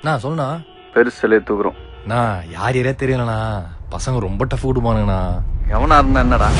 நான் சொல்லுண்ணா. பெருசிலே தூக்குறோம். நான் யார் யாரே தெரியலண்ணா. பசங்க ரொம்ப டஃப் விடுமானுங்கண்ணா. எவனா இருந்தா என்னடா?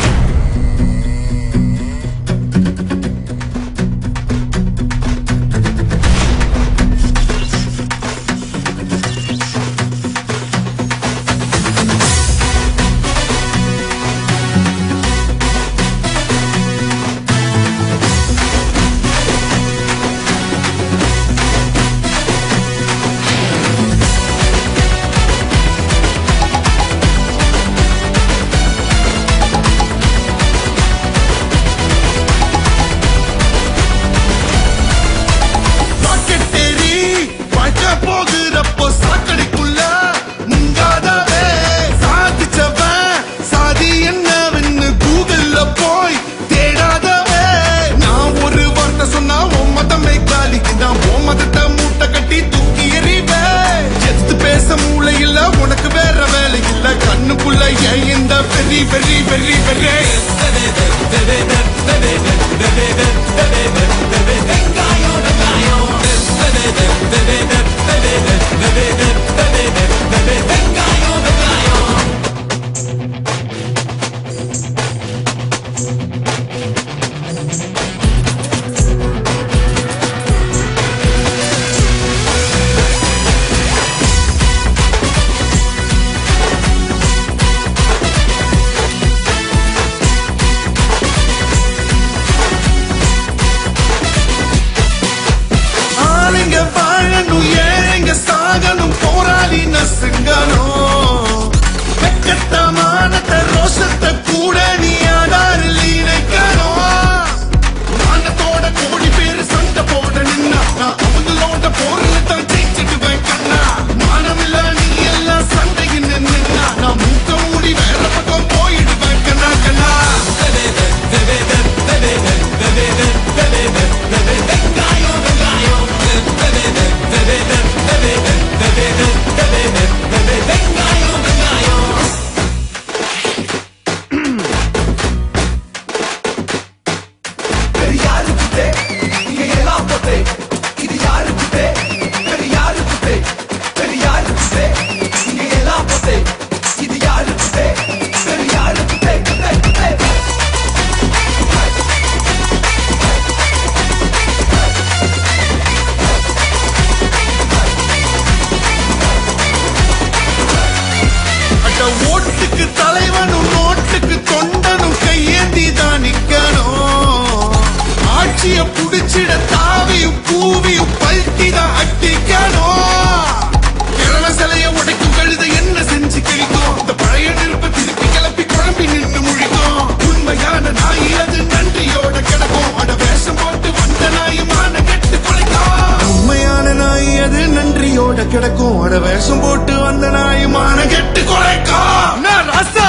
கிடக்கும் அட வேஷம் போட்டு வந்த நாயுமான கெட்டு கொலைக்கா ராசா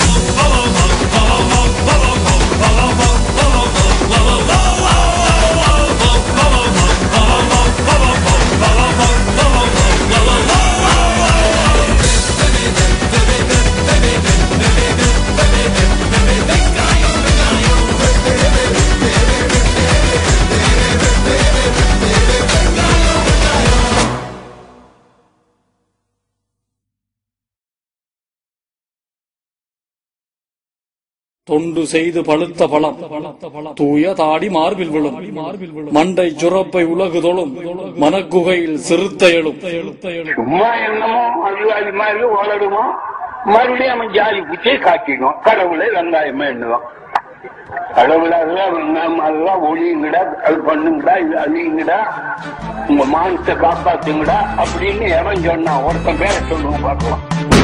தொண்டு செய்து பழுத்த பழம் தூய தாடி மார்பில் விழும் மண்டை சுரப்பை உலகு தொழும் மனக்குகையில் சிறுத்தை எழும். சும்மா என்னமோ அது மாதிரி வளருமா மறுபடியும் அவன் ஜாதி பூச்சியை காட்டிடும். கடவுளை வெங்காயமா எண்ணுவான். கடவுளை வெங்காயம் அதெல்லாம் ஒளியுங்கடா அது பண்ணுங்கடா இது அழியுங்கடா உங்க மானத்தை காப்பாத்துங்கடா அப்படின்னு எவன் சொன்னா ஒருத்தன் பேரை சொல்லுவோம் பார்க்கலாம்.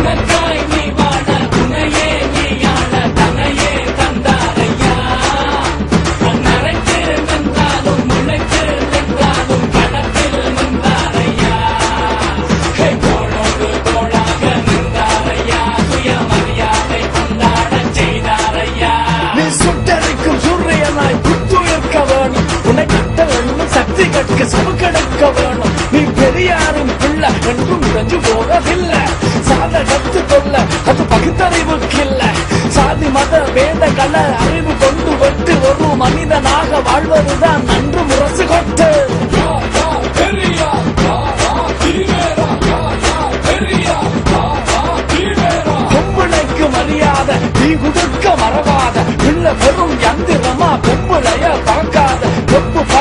சமக்கெடுக்க வேணும் நீ பெரியாரும் பிள்ளை என்றும் செஞ்சு போறதில்லை. சாத கத்து கொள்ள அது பகுத்தறிவுக்கு இல்லை. சாதி மத வேத கல அறிவு கொண்டு விட்டு ஒரு மனிதனாக வாழ்வதுதான் நன்று முரசு கொட்டு.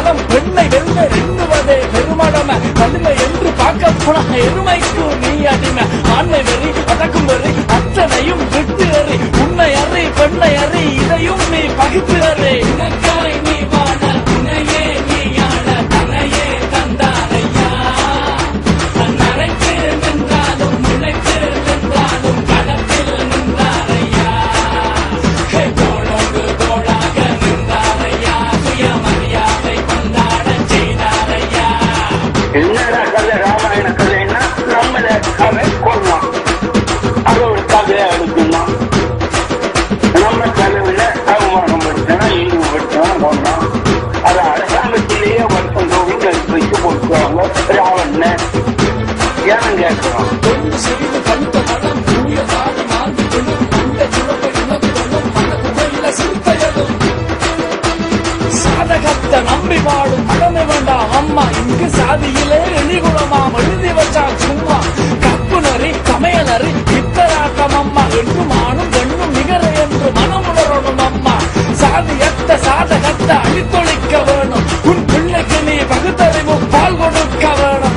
பலம் பெண்ணை வெல்ல எண்ணுவதே பெருமடமை வலிமை என்று பார்க்க போன எருமைக்கு நீ அடிமை ஆண்மை வெறி அடக்கும் வெறி அத்தனையும் விட்டு அறி உன்னை அறி பெண்ணை அறி இதையும் நீ பகிர்ந்து அறி இனக்காரை நீ வாழ உன்னையே நீ ஆள தன்னையே தந்தாரையா நரைக்கு நின்றாலும் முளைக்கு நின்றாலும் களத்தில் நின்றாரையா தோளோடு தோளாக நின்றாரையா சுயமரியாதை கொண்டாட செய்தாரையா. என்னடா கதை ராமாயண கதைன்னா நம்மள கதை கொள்வான் அது ஒரு கதையா எடுக்கணும். நம்ம கதையில அவமானம் படுத்தினா இழிவுபடுத்தினா கொண்டான் அது அரசாங்கத்திலேயே வருஷம் தோறும் நெருப்பு வச்சு போட்டுருவாங்க. ராவண ஏன் கேட்கிறோம் செய்து பழுத்த மனம் தூய சாதி மார்பு கொள்ளும் அந்த சுரப்பை உணவு கொள்ளும் அந்த குகையில சிறுத்தையதும் சாதகத்தை நம்பி வாடும் கடமை வேண்டாம் அம்மா இங்கு சாதியிலே எளிகுளமாம் எழுதி வச்சா சும்மா கப்பு நரி சமையலறி இத்தராட்டம் அம்மா என்றும் ஆணும் பெண்ணும் நிகர என்று மனமுணரணும் அம்மா சாதியத்த சாதகத்தை அழித்தொழிக்க வேணும் உன் பிள்ளைக்கு நீ பகுத்தறிவு பால் கொடுக்க வேணும்.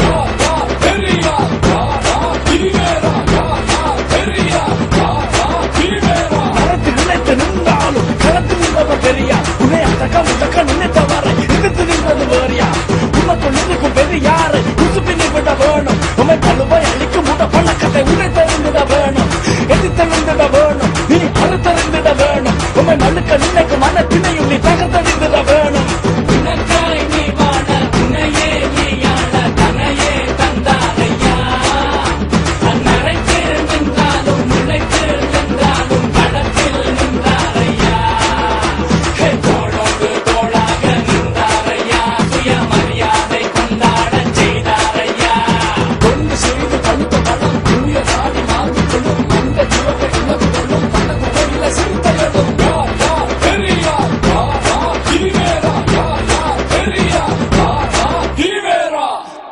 நின்றாலும் களத்தில் நின்றவ பெரியா உன்னை அடக்க நினைத்தவரை எதிர்த்து நின்றது வேறியா உனக்குள் இருக்கும் பெரியாரை உசுப்பினி விட வேணும் உண்மை பழுவை அழிக்கும் முட பழக்கத்தை உன்னை தெரிந்திட வேணும் எதிர்த்தெழுந்திட வேணும் நீ அறுத்தறிந்திட வேணும் உண்மை மழுக்க நினைக்கு மனத்தினையும் நீ தகர்த்தறிந்திட வேணும். உனக்காய் நீ வாழ உன்னையே நீ ஆள தன்னையே தந்தாரையா நரைக்கு நின்றாலும் முளைக்கு நின்றாலும் களத்தில் நின்றாரையா தோளோடு தோளாக நின்றாரையா சுயமரியாதை கொண்டாட செய்தாரையா. கொண்டு செய்து பழுத்த பலம் தூய சாதி மார்பு கொள்ளும் அந்த சுரப்பை உணவு கொள்ளும் அந்த குகையில சிறுத்தையதும் பெரியா கிரிவேரா பெரியா கிரிவேரா.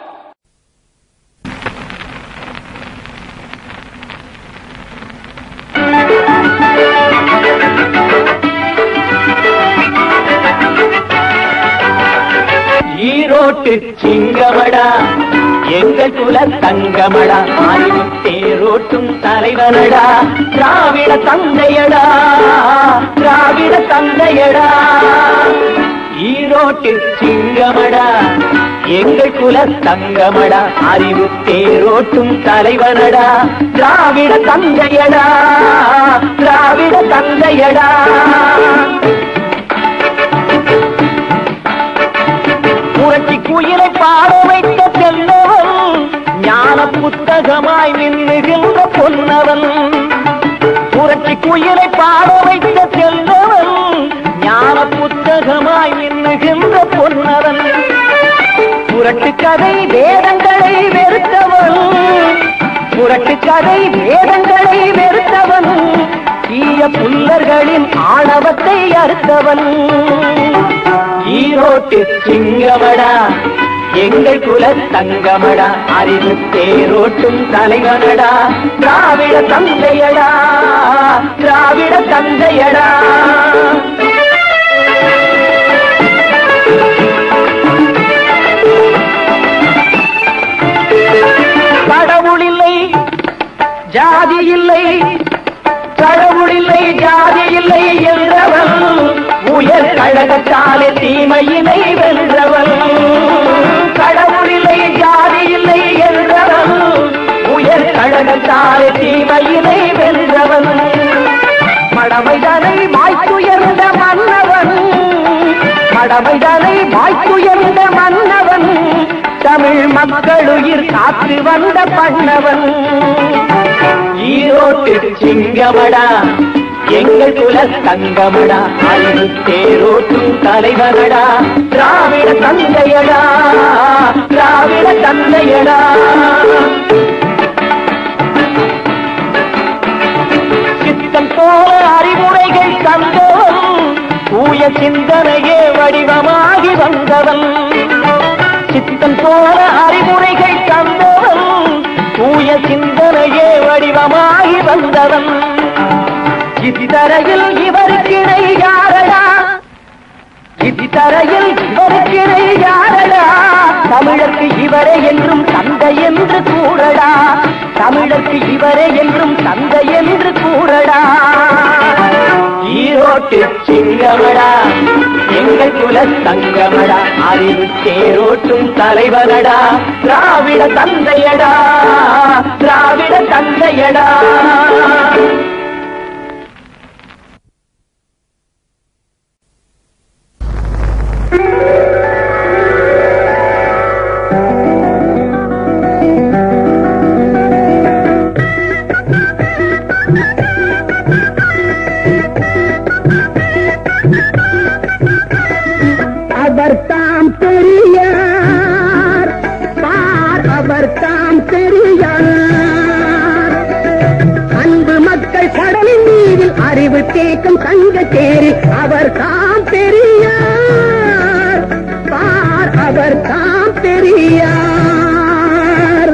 ஈரோட்டு சிங்கமடா எங்கள் குல தங்கமடா அறிவு தேரோட்டும் தலைவனடா திராவிட தந்தையடா திராவிட தந்தையடா. ஈரோட்டு சிங்கமடா எங்கள் குல தங்கமடா அறிவு தேரோட்டும் தலைவனடா திராவிட தந்தையடா திராவிட தந்தையடா. புரட்சி குயிலை பாட வைத்த செல்லவன் ஞான புத்தகமாய் நின்றுகின்ற பொன்னவன் புரட்சி குயிலை பாட வைத்த செல்லவன் ஞான புத்தகமாய் நின்றுகின்ற பொன்னவன் புரட்டு கதை வேதங்களை வெறுத்தவன் புரட்டு கதை வேதங்களை வெறுத்தவன் தீய புல்லர்களின் ஆணவத்தை அறுத்தவன் ஈரோட்டு சிங்கமடா எங்கள் குல தங்கமடா அறிவு தேரோட்டும் தலைவனடா திராவிட தந்தையடா திராவிட தந்தையடா. கடவுளில்லை ஜாதி இல்லை கடவுளில்லை ஜாதி இல்லை என்றவன் உயர் கழகத்தாலே தீமையினை வென்றவன் கடவுளில்லை ஜாதி இல்லை என்றவன் உயர் கழகத்தாலே தீமையினை வென்றவன் மடமைதனை மாய்த்துயர்ந்த மன்னவன் மடமைதனை மாய்த்துயர்ந்த மன்னவன் தமிழ் மக்களுயிர் காத்து வந்த பண்ணவன் ஈரோட்டு சிங்கமடா எங்கள் குல தங்கமடா அறிவு தேரோட்டும் தலைவனடா திராவிட தந்தையடா திராவிட தந்தையடா. சித்தம் போல அறிவுரைகள் தந்தவன் தூய சிந்தனையே வடிவமாகி வந்தவன் சித்தம் போல அறிவுரைகள் தந்தவன் தூய சிந்தனையே வடிவமாகி வந்தவன் இத்தரையில் இவருக்கு இணை யாரடா இத்தரையில் இவருக்கு யாரடா தமிழருக்கு இவரே என்றும் தந்தை என்று கூறடா தமிழருக்கு இவரே என்றும் தந்தை என்று கூறடா ஈரோட்டு சிங்கமடா எங்கள் குல தங்கமடா அறிவு தேரோட்டும் தலைவனடா திராவிட தந்தையடா திராவிட தந்தையடா அவர்தாம் பெரியார் பார் அவர்தாம் பெரியார் அன்பு மக்கள் கடலின் மீதில் அறிவு தேக்கம் தங்கச்சேரி அவர்தாம் பெரியார் பார் அவர்தாம் பெரியார்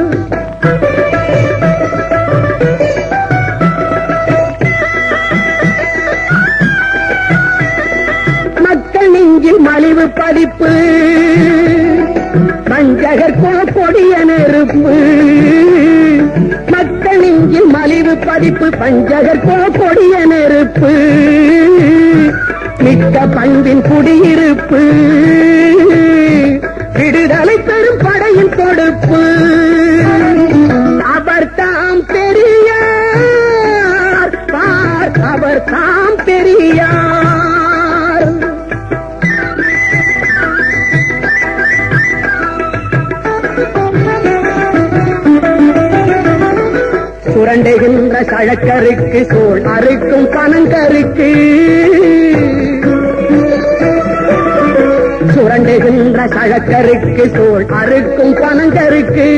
மக்கள் நெஞ்சில் மலிவு படிப்பு பஞ்சகர் கொடிய நெருப்பு மக்கள் நெஞ்சில் மலிவு படிப்பு பஞ்சகர் கொடிய நெருப்பு மிக்க பண்பின் குடியிருப்பு விடுதலை பெறும் படையின் கொடுப்பு அவர்தாம் பெரியார் பார் அவர்தாம் பெரியார் சுரண்டுகின்ற சழக்கருக்கு சோள் அறுக்கும் பனங்கருக்கு சுரண்டுகின்ற சழக்கருக்கு சோள் அறுக்கும் பனங்கருக்கு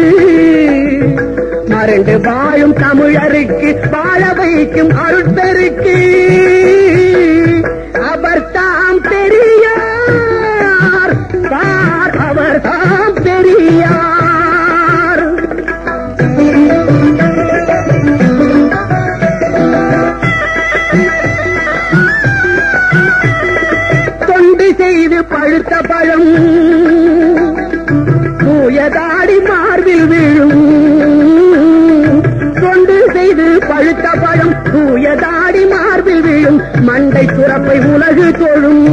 மறந்து வாழும் தமிழருக்கு வாழ வைக்கும் அருட்பெருக்கு அவர்தாம் பெரியார் பார் அவர்தாம் பெரியார் தொண்டு செய்து பழுத்த பழம் தூயதாடி மார்பில் விழும் தொண்டு செய்து பழுத்த பழம் தூயதாடி மார்பில் விழும் மண்டை சுரப்பை உலகு தொழும்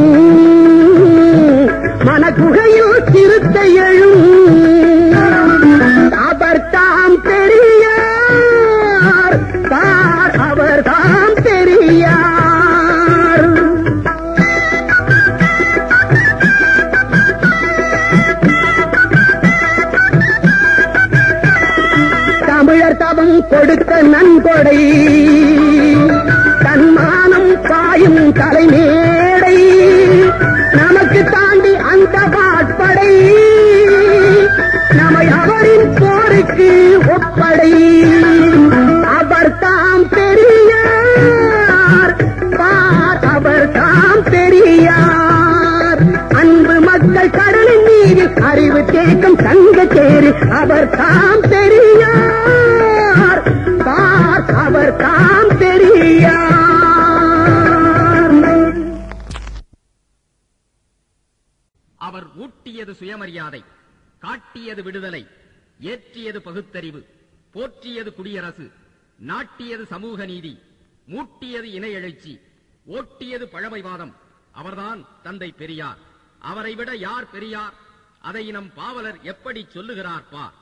மனக்குகையில் சிறுத்தை எழும் அவர்தாம் பெரியார் பார் அவர்தாம் பெரியார் தமிழர் தவம் கொடுத்த நன்கொடை தன்மானம் பாயும் தலைமேடை நமக்கு தாண்டி அந்த வாட்படை நம்மை அவரின் போருக்கு ஒப்படை அவர்தாம் பெரியார் பார் அவர்தாம் பெரியார் அன்பு மக்கள் கடலின் மீது அறிவு தேக்கம் தங்கச்சேரி அவர்தாம் பெரியார் பார் அவர்தாம் பெரியார் அவர் ஊட்டியது சுயமரியாதை, காட்டியது விடுதலை, ஏற்றியது பகுத்தறிவு, போற்றியது குடியரசு, நாட்டியது சமூக நீதி, மூட்டியது இன எழுச்சி, ஓட்டியது பழமைவாதம். அவர்தான் தந்தை பெரியார். அவரை விட யார் பெரியார்? அதை நம் பாவலர் எப்படி சொல்லுகிறார் பார்.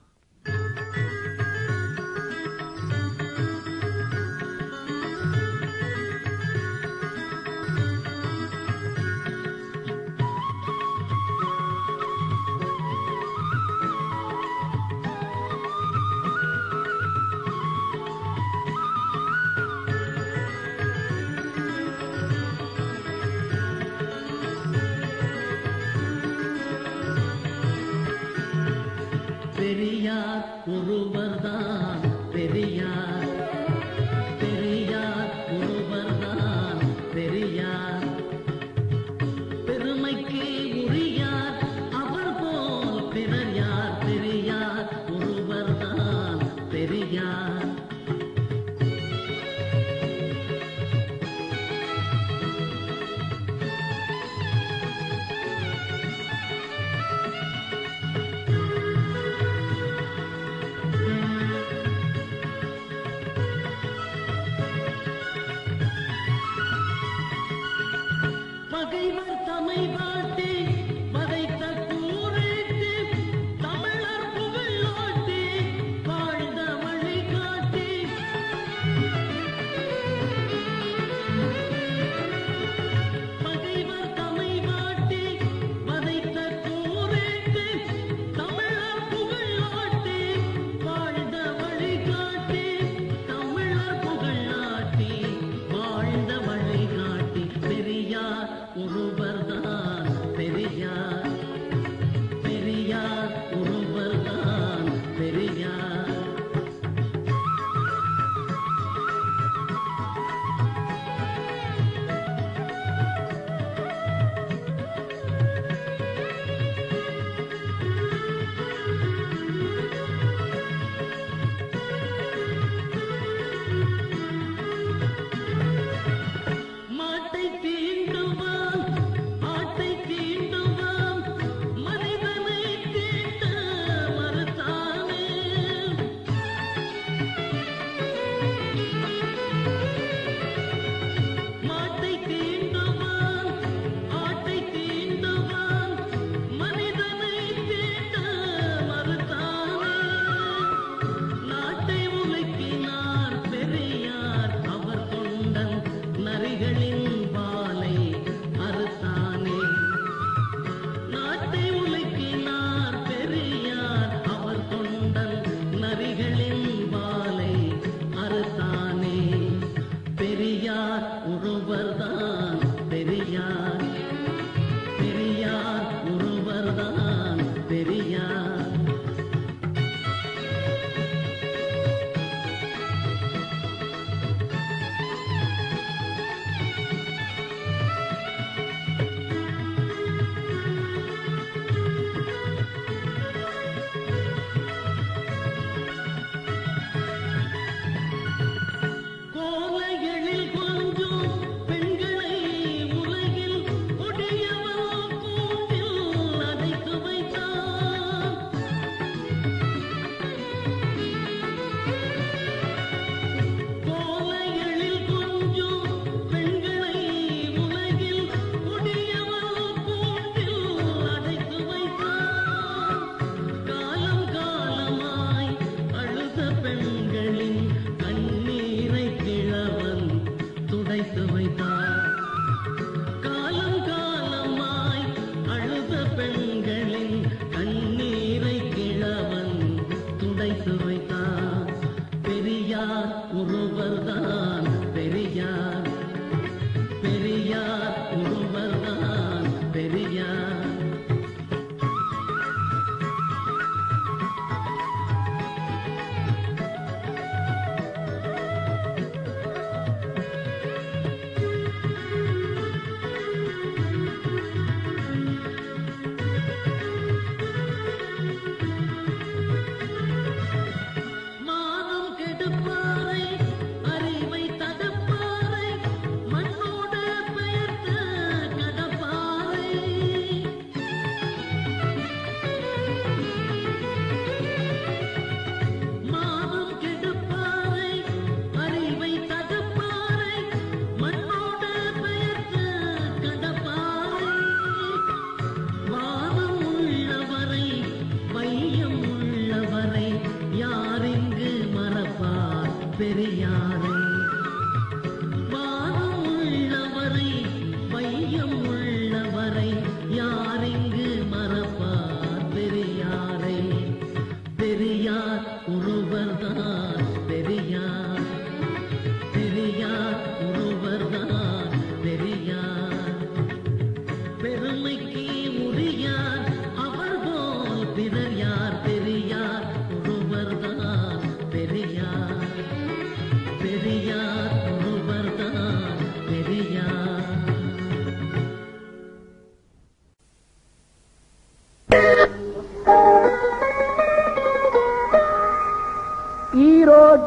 பெரியார் ஒருவர்தான் பெரியார், பெரியார் ஒருவர்தான் பெரியார், பெருமைக்கு உரியார் அவர் போல் பிறர் யார், பெரியார் ஒருவர்தான் பெரியார்.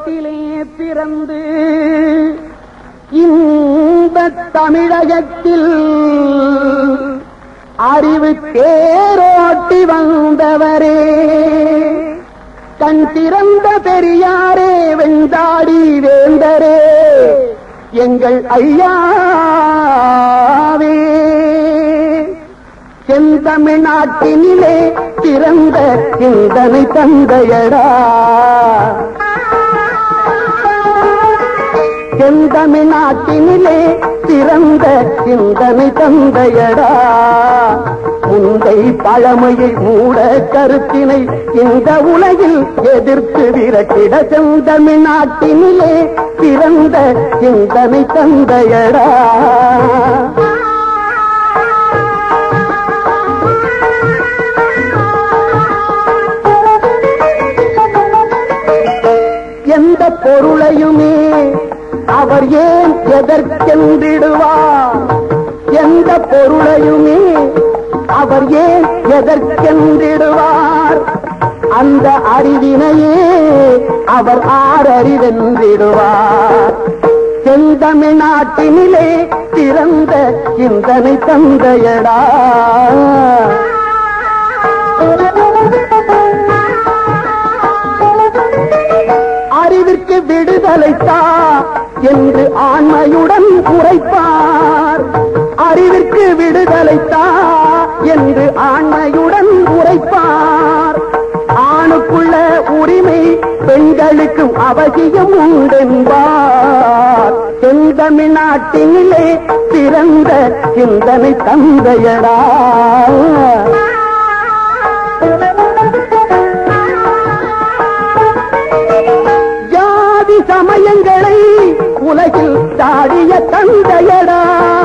தேரோட்டிலே பிறந்து இந்த தமிழகத்தில் அறிவு தேரோட்டி வந்தவரே, கண் திறந்த பெரியாரே, வெண்டாடி வேந்தரே, எங்கள் ஐயாவே. செந்தமிழ்நாட்டினிலே பிறந்த சிந்தனை தந்தையடா, செந்தமிழ்நாட்டினிலே பிறந்த சிந்தனை தந்தையடா. முந்தை பழமையை மூட கருத்தினை இந்த உலகில் எதிர்த்து விரட்டிட செந்தமிழ்நாட்டினிலே பிறந்த சிந்தனை தந்தையடா. எந்த பொருளையுமே அவர் ஏன் எதற்கென்றிடுவார், எந்த பொருளையுமே அவர் ஏன் எதற்கென்றிடுவார், அந்த அறிவினையே அவர் ஆறறிவென்றிடுவார். செந்தமிழ்நாட்டினிலே பிறந்த சிந்தனை தந்தையடா. அறிவிற்கு விடுதலைத்தா என்று ஆண்மையுடன் உரைப்பார், அறிவிற்கு விடுதலைத்தா என்று ஆண்மையுடன் உரைப்பார். ஆணுக்குள்ள உரிமை பெண்களுக்கும் அவசியம் உண்டென்பார். செந்தமிழ்நாட்டினிலே பிறந்த சிந்தனை தந்தையடா. ஜாதி சமயங்களை உலகில் சாடிய தந்தையடா,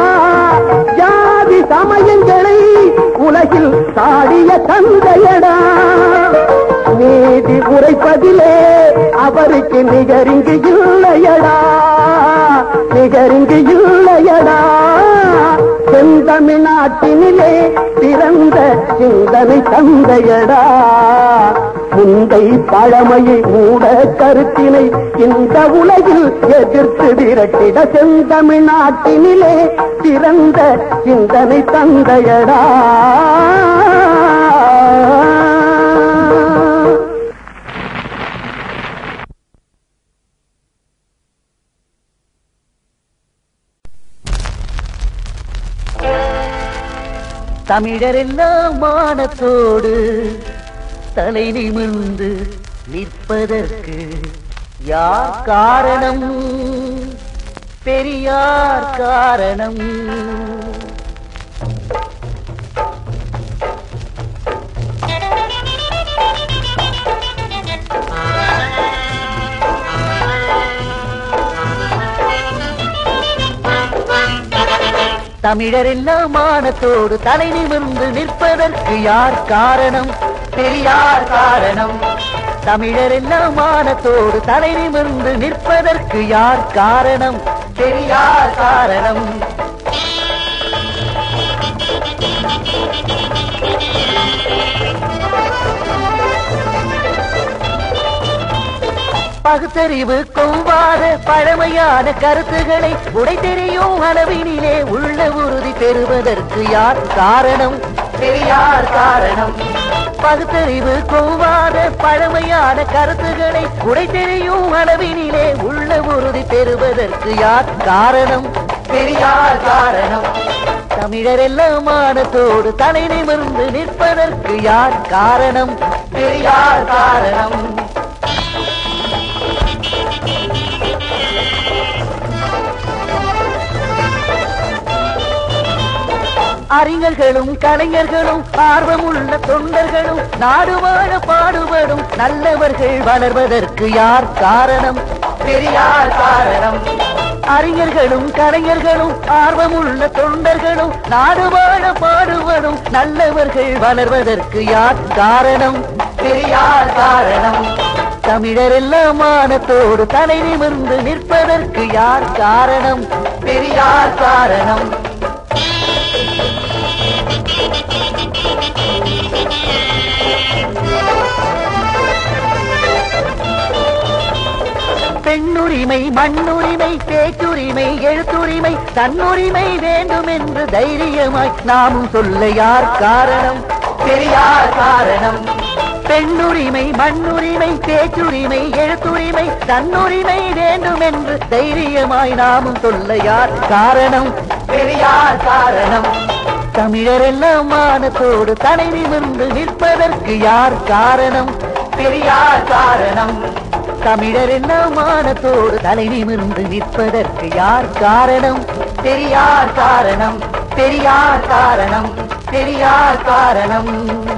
ஜாதி சமயங்களை உலகில் சாடிய தந்தையடா. நீதி உரைப்பதிலே அவருக்கு நிகரிங்கு இல்லையடா, நிகரிங்கு இல்லையடா. செந்தமிழ்நாட்டினிலே பிறந்த சிந்தனை தந்தையடா. முந்தை பழமையை மூட கருத்தினை இந்த உலகில் எதிர்த்து விரட்டிட செந்தமிழ்நாட்டினிலே பிறந்த சிந்தனை தந்தையடா. தமிழரெல்லாம் மானத்தோடு தலை நிமிர்ந்து நிற்பதற்கு யார் காரணம்? பெரியார் காரணம். தமிழரெல்லாம் மானத்தோடு தலை நிமிர்ந்து நிற்பதற்கு யார் காரணம்? பெரியார் காரணம். தமிழரெல்லாம் மானத்தோடு தலை நிமிர்ந்து நிற்பதற்கு யார் காரணம்? பெரியார் காரணம். பகுத்தறிவு கொவ்வாத பழமையான கருத்துக்களை உடைத்தெறியும் அளவினிலே உள்ள உறுதி பெறுவதற்கு யார் காரணம்? பெரியார் காரணம். பகுத்தறிவு கொவ்வாத பழமையான கருத்துக்களை உடைத்தெறியும் அளவினிலே உள்ள உறுதி பெறுவதற்கு யார் காரணம்? பெரியார் காரணம். தமிழரெல்லாம் மானத்தோடு தலை நிமிர்ந்து நிற்பதற்கு யார் காரணம்? பெரியார் காரணம். அறிஞர்களும் கலைஞர்களும் ஆர்வமுள்ள தொண்டர்களும் நாடு வாழ பாடுபடும் நல்லவர்கள் வளர்வதற்கு யார் காரணம்? பெரியார் காரணம். அறிஞர்களும் கலைஞர்களும் ஆர்வமுள்ள தொண்டர்களும் நாடு வாழ பாடுபடும் நல்லவர்கள் வளர்வதற்கு யார் காரணம்? பெரியார் காரணம். தமிழரெல்லாம் மானத்தோடு தலை நிமிர்ந்து நிற்பதற்கு யார் காரணம்? பெரியார் காரணம். பெண்ணுரிமை மண்ணுரிமை பேச்சுரிமை எழுத்துரிமை தன்னுரிமை வேண்டும் என்று தைரியமாய் நாமும் சொல்ல யார் காரணம்? பெரியார் காரணம். பெண்ணுரிமை மண்ணுரிமை பேச்சுரிமை எழுத்துரிமை தன்னுரிமை வேண்டும் என்று தைரியமாய் நாமும் சொல்ல யார் காரணம்? பெரியார் காரணம். தமிழரெல்லாம் மானத்தோடு தலை நிமிர்ந்து நிற்பதற்கு யார் காரணம்? பெரியார் காரணம். தமிழரெல்லாம் மானத்தோடு தலை நிமிர்ந்து நிற்பதற்கு யார் காரணம்? பெரியார் காரணம். பெரியார் காரணம். பெரியார் காரணம்.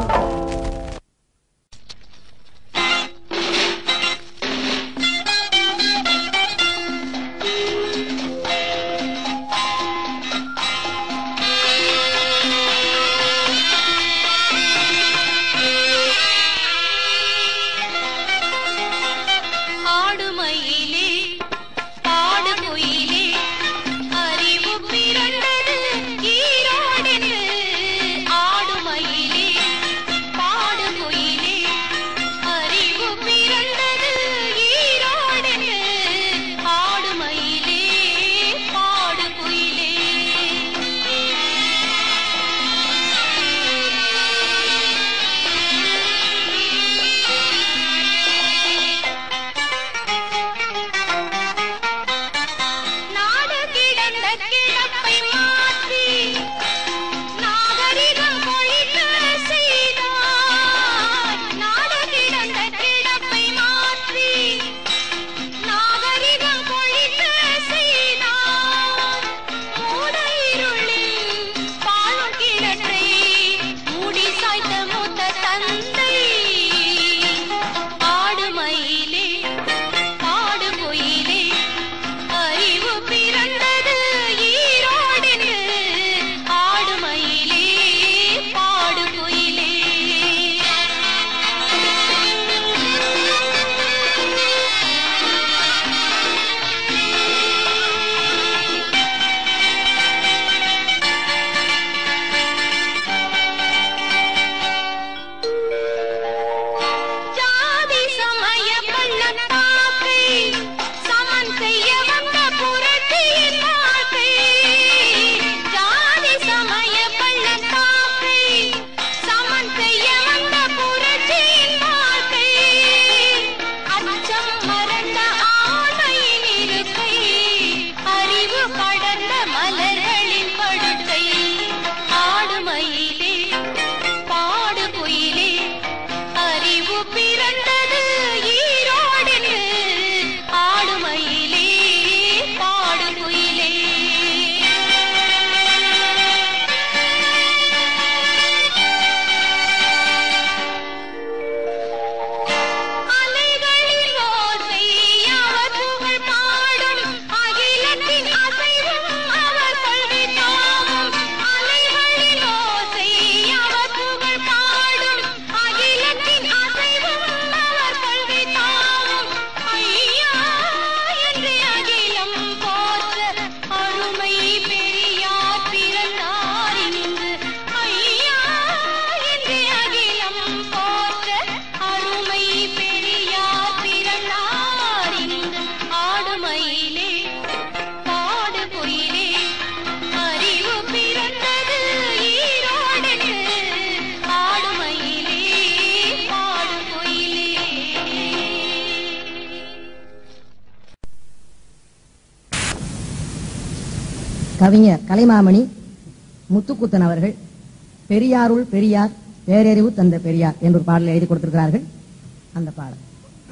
கவிஞர் கலைமாமணி முத்துக்குத்தன் அவர்கள் பெரியாருள் பெரியார் பேரறிவு தந்த பெரியார் என்ற ஒரு பாடலை எழுதி கொடுத்திருக்கிறார்கள். அந்த பாடல்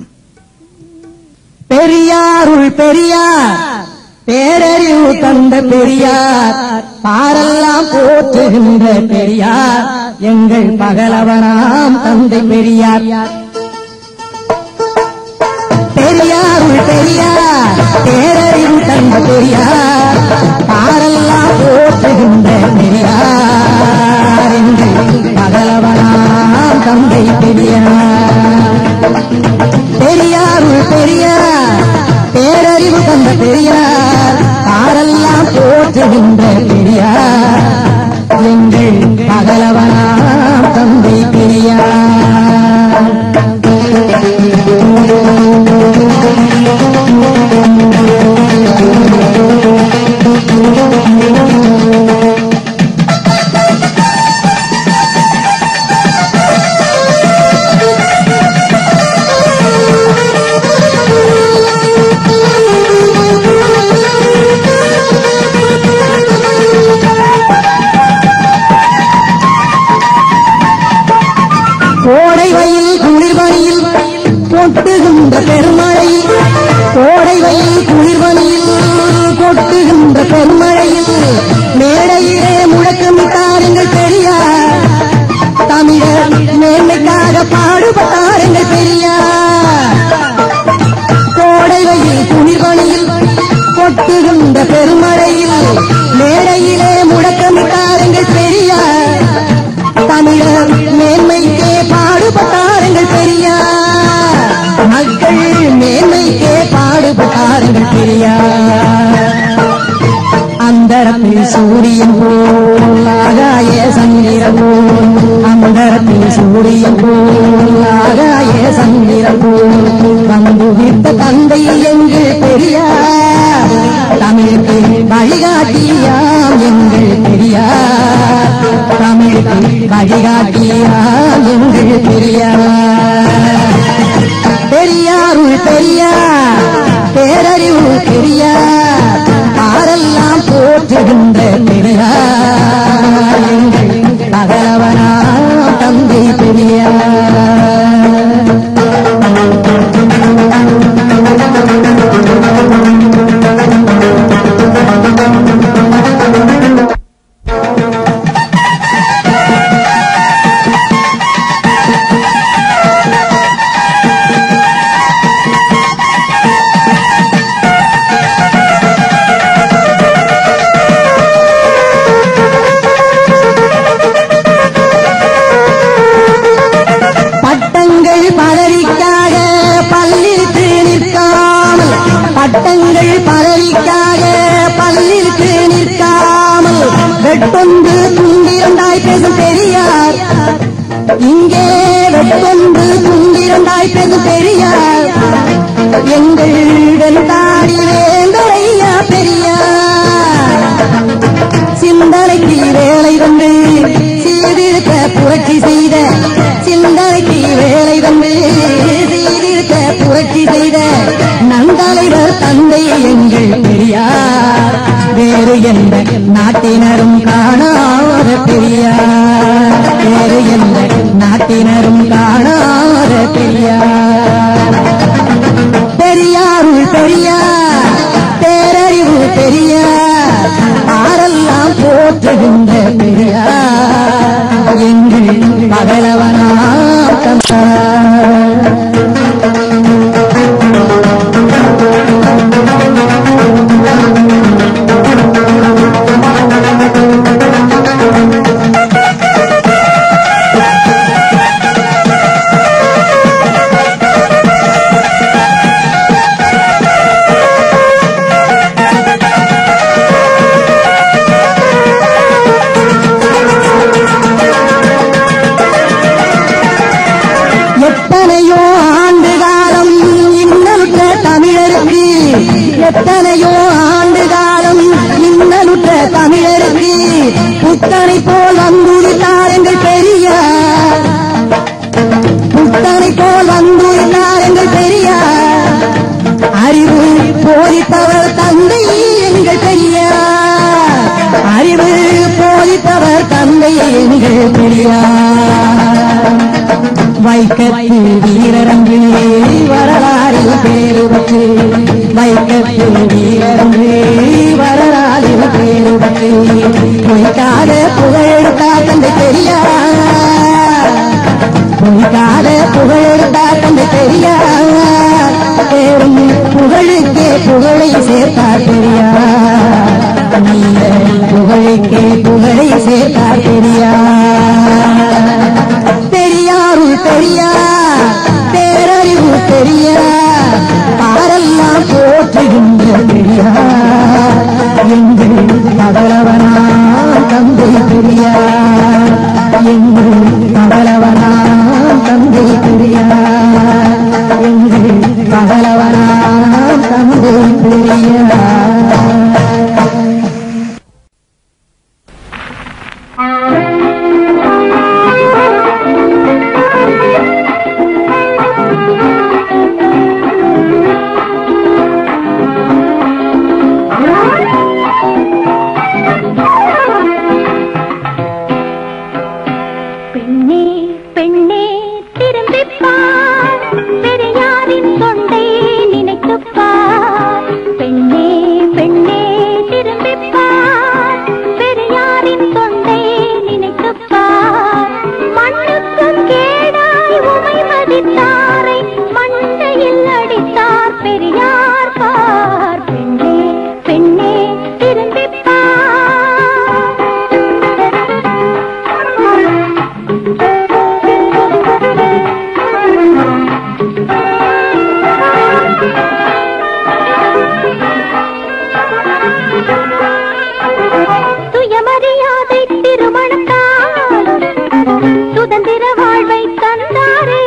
பெரியாருள் பெரியார் பேரறிவு தந்த பெரியார் பாரெல்லாம் போற்றுகின்ற பெரியார் எங்கள் பகலவனாம் தந்தை பெரியார். பெரியாருள் பெரியார் பேரறிவு தந்த பெரியார் பாரெல்லாம் போற்றுகின்ற பெரியார் எங்கள் பகலவனாம் தந்தை பெரியார். பெரியாருள் பெரியார் பேரறிவு தந்த பெரியார் பாரெல்லாம் போற்றுகின்ற பெரியார் எங்கள் பகலவனாம் தந்தை பெரியார். கோடை வெயில் குளிர்பனியில் கொட்டுகின்ற பெருமழையில் கோடை வெயில் குளிர்பனியில் கொட்டுகின்ற பெருமழையில் மேடையிலே முழக்கமிட்டார் எங்கள் பெரியார் தமிழர் மேன்மைக்காக பாடுபட்டார் எங்கள் பெரியார் கோடை வெயில் குளிர்பனியில் கொட்டுகின்ற பெருமழையில் மேடையிலே முழக்கமிட்டார் எங்கள் பெரியார் தமிழர் மேன்மைக்கே பாடுபட்டார் எங்கள் பெரியார் மக்கள் மேன்மைக்கே பாடுபட்டார் எங்கள் பெரியார் அந்தரத்தில் சூரியன் போல் ஆகாய சந்திரன் போல் அந்தரத்தில் சூரியன் போல் ஆகாய சந்திரன் போல் வந்து விட்ட தந்தை எங்கள் பெரியார் தமிழுக்கு வழிகாட்டியாம் எங்கள் பெரியார் தமிழுக்கு வழிகாட்டியாம் எங்கள் பெரியார் பெரியாருள் பெரியார் பேரறிவு பெரியார் ஆரெல்லாம் போற்றுகின்ற பெரியார் எங்கள் பகலவனா தந்தை பெரியார் பட்டங்கள் பதவிக்காக பல்லிற்கு நிற்காமல் வெட்டொன்று துண்டிரண்டாய் பேசும் பெரியார் இங்கே வெட்டொன்று துண்டிரண்டாய் பேசும் பெரியார் எங்கள் வெண்தாடி வேந்தரையா பெரியார் சிந்தனைக்கு வேலை வந்து சீர்திருத்த புரட்சி செய்த சிந்தனைக்கு வேலை வந்து சீர்திருத்த புரட்சி செய்த நந்தலைவர் தந்தை எங்கள் பெரியார் வேறு எந்த நாட்டினரும் காணாத பெரியார் வேறு எந்த நாட்டினரும் காணாத பெரியார் பெரியாருள் பெரியார் பேரறிவு பெரியார் ஆரெல்லாம் போற்றுகின்ற பெரியார் எங்கள் பகலவனா எத்தனையோ ஆண்டு காலம் இன்னலுற்ற தமிழருக்கு புத்தனை போல் வந்துவிட்டார் எங்கள் பெரியார் புத்தனை போல் வந்துவிட்டார் எங்கள் பெரியார் அறிவு போதித்தவர் தந்தை எங்கள் பெரியார் அறிவு போதித்தவர் தந்தை எங்கள் பெரியார் வைக்கத்தில் வீரரங்கு வரலாறில் பேருபத்து வைக்கத்தில் வீரரங்கு வரலாறில் பேருபத்து பொய்க்காத புகழெடுத்தா தந்தை பெரியார் பொய்க்காத புகழெடுத்தா தந்தை பெரியார் பேரும் புகழுக்கே புகழை சேர்த்தார் பெரியார் நீல புகழுக்கே புகழை சேர்த்தார் பெரியார் பெரியாருள் பெரியார் பேரறிவு பெரியார் பாரெல்லாம் போற்றுகின்ற பெரியார் எங்கள் பகலவனா தந்தை பெரியார் எங்கள் பகலவனா தந்தை பெரியார் எங்கள் பகலவனா தந்தை பெரியார் திரும்பிப்பார் பெரியாரின் தொண்டை நினைத்துப்பார் பெண்ணே பெண்ணே திரும்பிப்பார் பெரியாரின் தொண்டை நினைத்துப்பார் மண்ணுக்கு கேடாய் உமை மதித்தாரை மண்டையில் அடித்தார் பெரியார் பார் பெண்ணே பெண்ணே சுயமரியாதை திருமணத்தால் சுதந்திர வாழ்வை தந்தாரே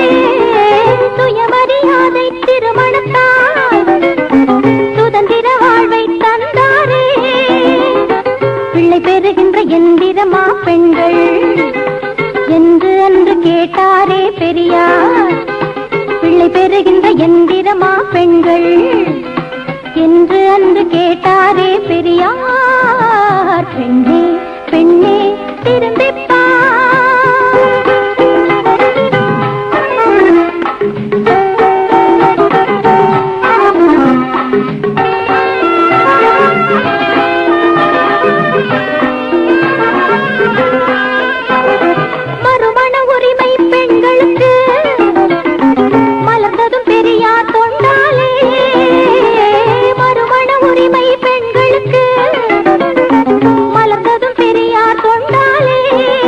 சுயமரியாதை திருமணத்தால் சுதந்திர வாழ்வை தந்தாரே பிள்ளை பெறுகின்ற எந்திரமா பெண்கள் என்று அன்று கேட்டாரே பெரியார் பிள்ளை பெறுகின்ற எந்திரமா பெண்கள் என்று அன்று கேட்டாரே பெரியார் பெண்ணே பெண்ணே திரும்பிப்பார் மறுமண உரிமை பெண்களுக்கு மலர்ந்ததும் பெரியார் தொண்டாலே மறுமண உரிமை பெண்களுக்கு மலர்ந்ததும் பெரியார் தொண்டாலே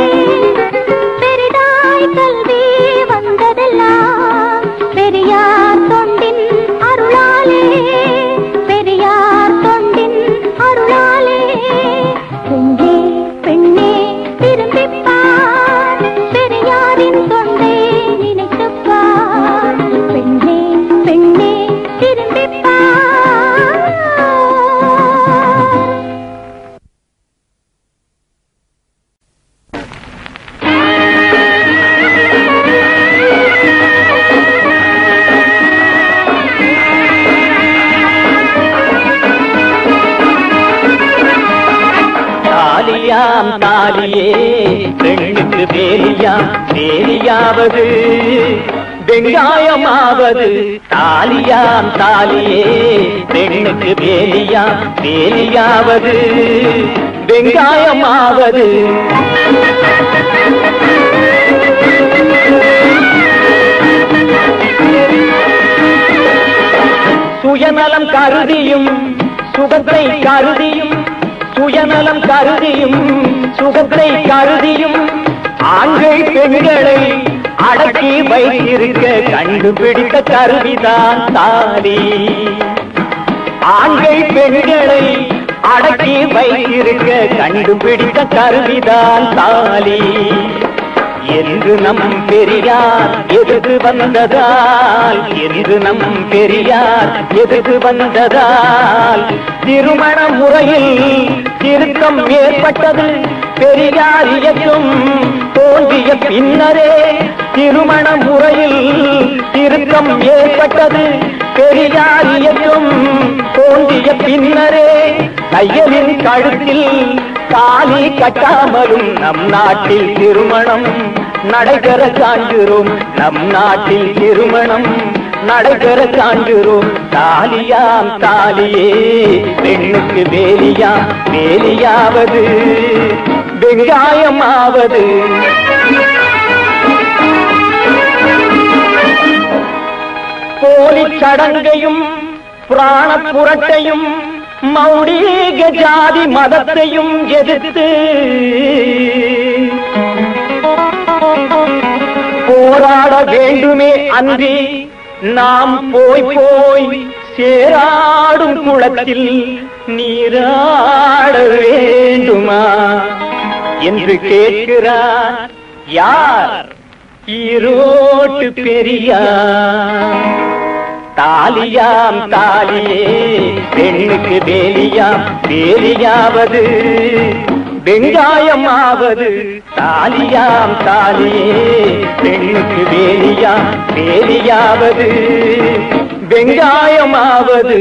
பெரிதாய் கல்வி வந்ததெல்லாம் பெரியார் தொண்டின் அருளாலே பெரியார் தொண்டின் அருளாலே பெண்ணே பெண்ணே திரும்பிப்பார் பெரியாரின் தொண்டை நினைத்துப்பார் பெண்ணே பெண்ணே திரும்பிப்பார் தாலியாம் தாலியே பெண்ணுக்கு வேலியாம் வேலியாவது வெங்காயமாவது தாலியாம் தாலியே பெண்ணுக்கு வேலியாம் வேலியாவது வெங்காயமாவது சுயநலம் கருதியும் சுகத்தை கருதியும் சுயநலம் கருதியும் சுகத்தை கருதியும் ஆண்கள் பெண்களை அடக்கி வைத்திருக்க கண்டுபிடித்த கருவிதான் தாலி ஆண்கள் பெண்களை அடக்கி வைத்திருக்க கண்டுபிடித்த கருவிதான் தாலி என்று நம் பெரியார் எதிர்த்து வந்ததால் என்று நம் பெரியார் எதிர்த்து வந்ததால் திருமண முறையில் திருத்தம் ஏற்பட்டது பெரியார் இயக்கம் தோன்றிய பின்னரே திருமண முறையில் திருத்தம் ஏற்பட்டது பெரியார் இயக்கம் தோன்றிய பின்னரே தையலின் கழுத்தில் தாலி கட்டாமலும் நம் நாட்டில் திருமணம் நடைபெற காண்கிறோம் நம் நாட்டில் திருமணம் நடைபெற காண்கிறோம் தாலியாம் தாலியே பெண்ணுக்கு வேலியாம் வேலியாவது வெங்காயமாவது போலி சடங்கையும் புராண புரட்டையும் மௌடீக ஜாதி மதத்தையும் எதிர்த்து போராட வேண்டுமே அன்றி நாம் போய் போய் சேராடும் குளத்தில் நீராட வேண்டுமா என்று கேட்கிறார் யார் ஈரோட்டு பெரியார் தாலியாம் தாலியே பெண்ணுக்கு வேலியாம் வேலியாவது வெங்காயமாவது தாலியாம் தாலியே பெண்ணுக்கு வேலியாம் வேலியாவது வெங்காயமாவது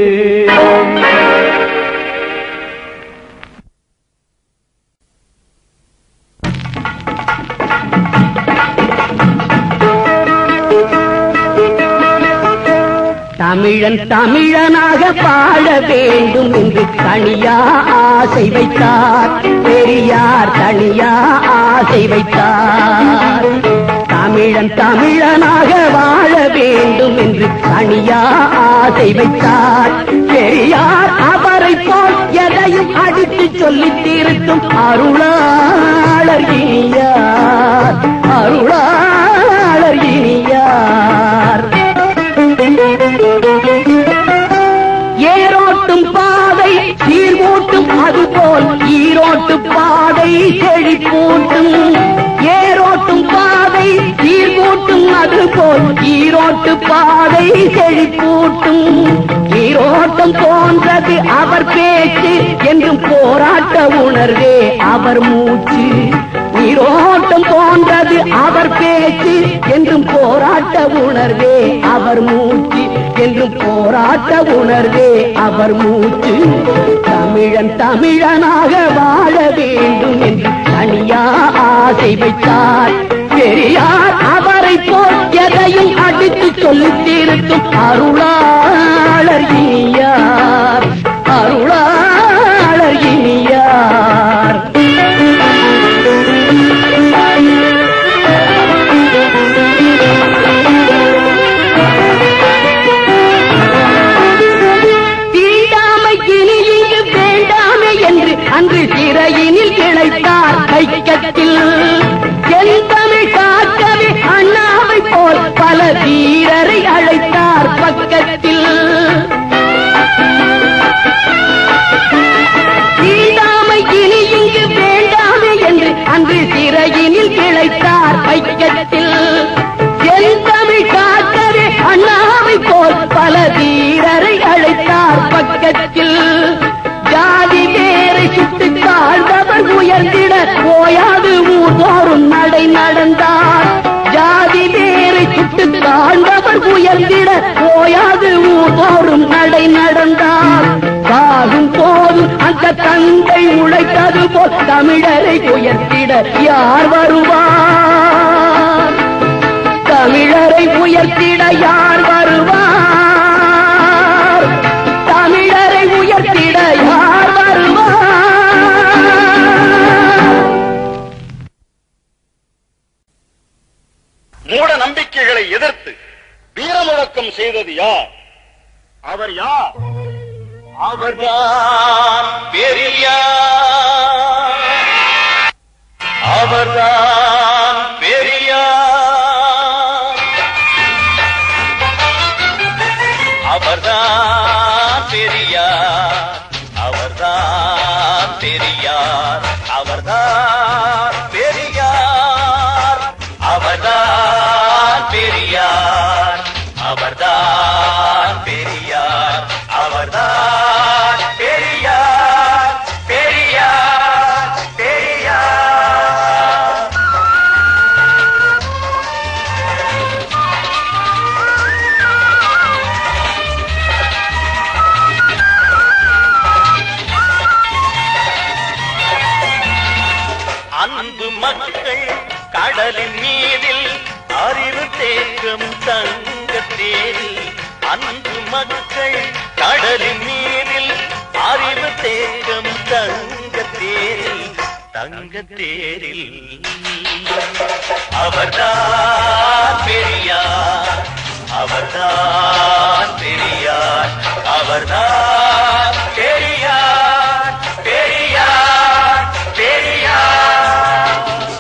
தமிழன் தமிழனாக வாழ வேண்டும் என்று தனியா ஆசை வைத்தார் பெரியார், தனியா ஆசை வைத்தார். தமிழன் தமிழனாக வாழ வேண்டும் என்று தனியா ஆசை வைத்தார் பெரியார். அவரை போல் எதையும் அடித்து சொல்லி திருத்தும் அருளாளர் இனியார், அருளாளர் இனியார். ஏரோட்டும் பாதை சீர்மூட்டும் அதுபோல் ஈரோட்டு பாதை செழிப்பூட்டும். ஏரோட்டும் பாதை சீர்மூட்டும் அதுபோல் ஈரோட்டு பாதை செழிப்பூட்டும். ஈரோட்டம் போன்றது அவர் பேச்சு என்றும் போராட்ட உணர்வே அவர் மூச்சு. நீரோட்டம் போன்றது அவர் பேச்சு என்றும் போராட்ட உணர்வே அவர் மூச்சு, என்றும் போராட்ட உணர்வே அவர் மூச்சு. தமிழன் தமிழனாக வாழ வேண்டும் என்று தனியா ஆசை வைத்தார் பெரியார். அவரை போல் எதையும் அடித்து சொல்லி திருத்தும் அருளாளர் இனியார், அருளாளர் இனியார். அன்று சிறையினில் கிளைத்தார் கைக்கத்தில். செந்தமிழ் காக்கவே அண்ணாவை போல் பல வீரரை அழைத்தார் பக்கத்தில். தீண்டாமை இனி இங்கு வேண்டாமே என்று அன்று சிறையினில் கிளைத்தார் கைக்கத்தில். செந்தமிழ் காக்கவே அண்ணாவை போல் பல வீரரை அழைத்தார் பக்கத்தில். ஜாதி பேரை சுட்டு தாழ்ந்தவர் உயர்ந்திட ஓயாது ஊர்தோறும் நடை நடந்தார். ஜாதி பேரை சுட்டு தாழ்ந்தவர் உயர்ந்திட ஓயாது ஊர்தோறும் நடை நடந்தார். சாகும் போது அந்த தந்தை உழைத்தது போல் தமிழரை உயர்த்திட யார் வருவார்? தமிழரை உயர்த்திட யார் வருவார்? தமிழரை உயர்த்திட யார் வருவார்? மூட நம்பிக்கைகளை எதிர்த்து வீரமுழக்கம் செய்தது யார்? அவர் யார்? அவர்தான் பெரியார், அவர்தான் பெரியார், அவர்தான் பெரியார், அவர்தான் பெரியார், அவர்தான் பெரியார், அவர்தான் பெரியார், அவர்தான் பெரியார், அவர்தான் பெரியார், பெரியார், பெரியார். அன்பு மக்கள் கடலின் மீதில் அறிவு தேக்கம் தங்கத்தேரில். அன்பு மக்கள் கடலின் மீதில் அறிவு தேக்கம் தங்கத்தேரில், தங்கத்தேரில். அவர்தான் பெரியார், அவர்தான் பெரியார், அவர்தான் பெரியார், பெரியார், பெரியார்.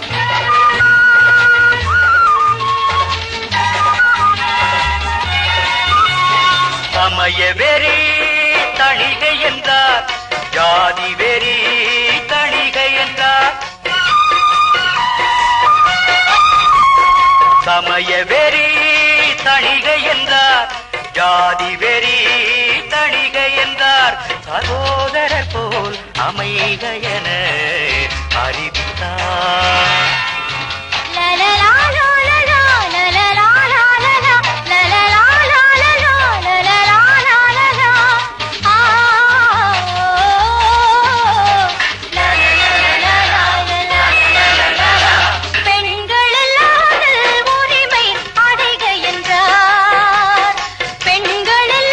சமய வெறி தணிகை என்றார், ஜாதி வெறி தணிகை என்றார். சமய வெறி தணிகை என்றார், ஜாதி வெறி தணிகை என்றார். சகோதரர் போல் அமைக என அறிவித்தார். பெண்கள்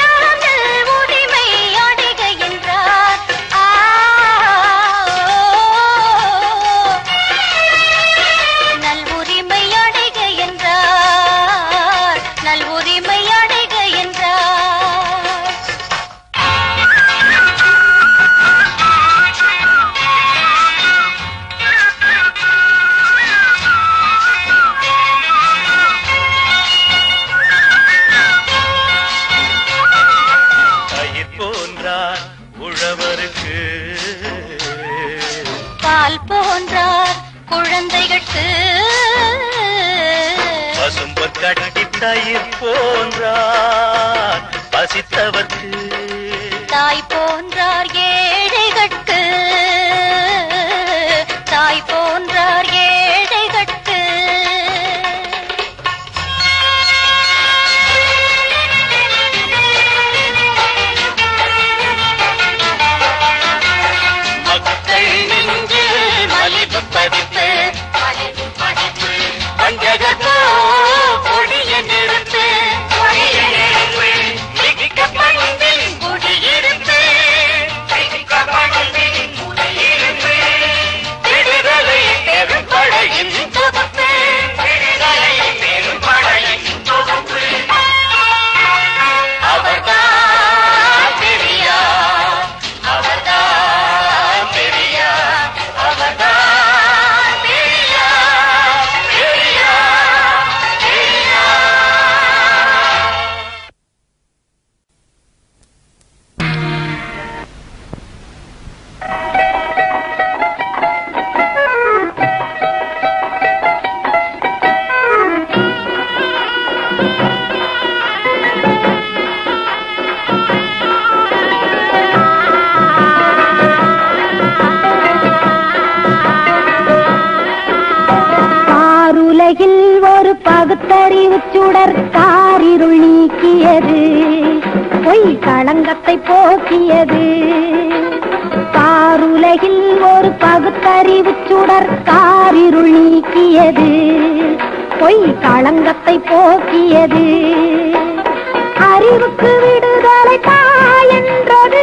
தயிர் போன்றார் பசித்தவர்க்கு, தாய் போன்றார் ஏழைகட்கு, தாய் போன்றார் ஏழைகட்கு. மக்கள் நெஞ்சில் மலிவு பதித்து பஞ்சகத்தோ கொடிய நிறுத்து, மிக்க பண்பில் குடியிருந்து, விடுதலை பெரும்படையின் தொகுப்பு, விடுதலை பெரும்படையின் தொகுப்பு. அவர்தான் பெரியார், அவர்தான் பெரியார், அவர்தான் பெரியார், பெரியார், பெரியார். காருலகில் ஒரு பகுத்தறிவு சுடர் காரிருள் நீக்கியது, பொய் களங்கத்தை போக்கியது. காருலகில் ஒரு பகுத்தறிவு சுடர் காரிருள் நீக்கியது, பொய் களங்கத்தை போக்கியது. அறிவுக்கு விடுதலை தாயென்றது,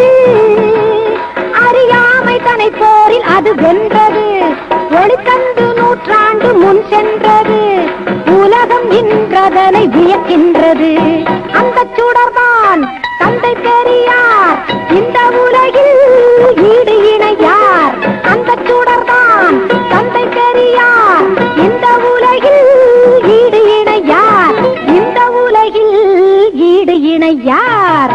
அறியாமை தனை போரில் அது வென்றது. ஒளிக்கண்டு நூற்றாண்டு முன் சென்றது, உலகம் இன்றதனை வியக்கின்றது. அந்த சுடர்தான் தந்தை பெரியார், இந்த உலகில் ஈடு இணையார். அந்த சுடர்தான் தந்தை பெரியார், இந்த உலகில் ஈடு இணையார். இந்த உலகில் ஈடு இணையார்.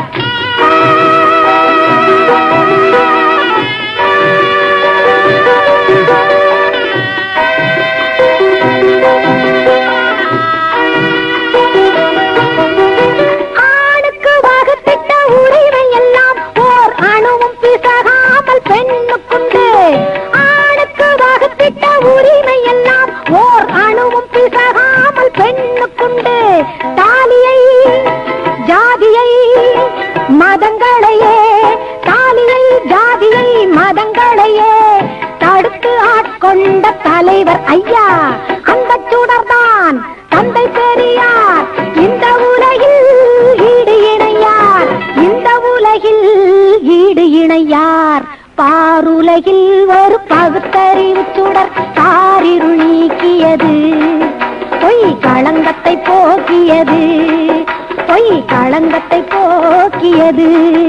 ஆணுக்கு வகுத்திட்ட உரிமை எல்லாம் ஓர் அணுவும் பிசகாமல் பெண்ணுக்குண்டு. ஆணுக்கு வகுத்திட்ட உரிமை எல்லாம் ஓர் அணுவும் பிசகாமல் பெண்ணுக்குண்டு. தாலியை ஜாதியை மதங்களையே, தாலியை ஜாதியை மதங்களையே தடுத்து ஆட்கொண்ட தலைவர் ஐயா, அந்த சுடர்தான் தந்தை பெரியார். இந்த உலகில் ஈடு இணையார், இந்த உலகில் ஈடு இணையார். பாருலகில் ஒரு பகுத்தறிவு சுடர் காரிருள் நீக்கியது, பொய் களங்கத்தை போக்கியது, பொய் களங்கத்தை போக்கியது.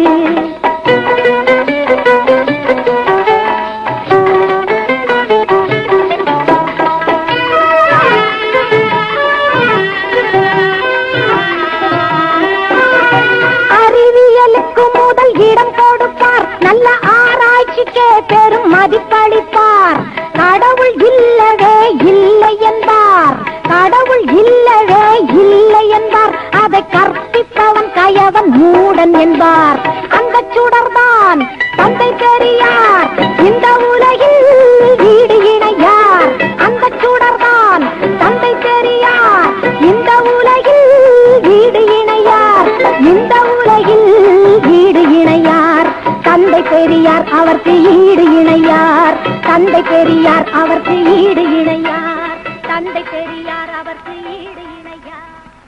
அறிவியலுக்கு முதல் இடம் கொடுப்பார், நல்ல ஆராய்ச்சிக்கே பெரும் மதிப்பளிப்பார். கடவுள் இல்லவே இல்லை என்பார், கடவுள் இல்லவே இல்லை என்பார். அதை கற்பிப்பவன் கயவன் மூடன் என்பார். அந்த சுடர்தான் தந்தை பெரியார், இந்த உலகில் ஈடு இணையார். அந்த சுடர்தான் தந்தை பெரியார், இந்த உலகில் ஈடு இணையார். இந்த உலகில் ஈடு இணையார். தந்தை பெரியார் அவருக்கு ஈடு இணையார், தந்தை பெரியார் அவருக்கு ஈடு இணையார், தந்தை பெரியார் அவருக்கு ஈடு இணையார்.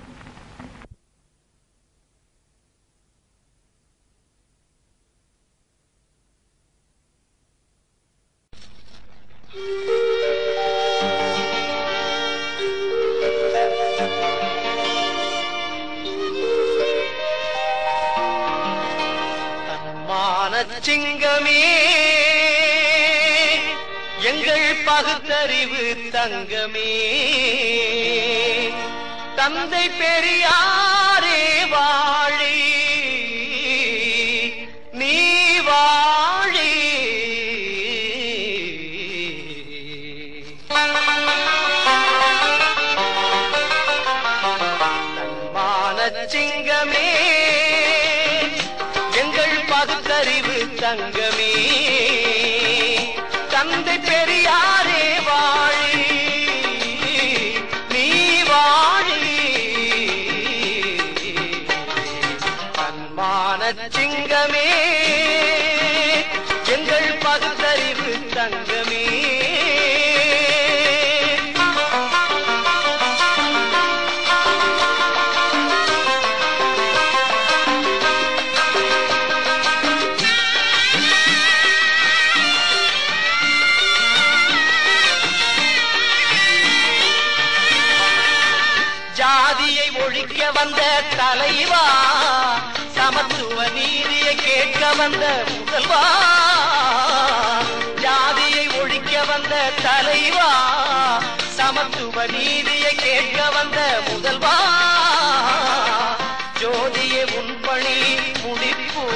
சிங்கமே எங்கள் பகுத்தறிவு தங்கமே, தந்தை பெரியாரே வாழி, நீ வாழி. ஜாதியை ஒழிக்க வந்த தலைவா, சமத்துவ நீதியை கேட்க வந்த முதல்வா. ஜாதியை ஒழிக்க வந்த தலைவா, சமத்துவ நீதியை கேட்க வந்த முதல்வா. ஜோதியே உன் பணி முடிப்போ,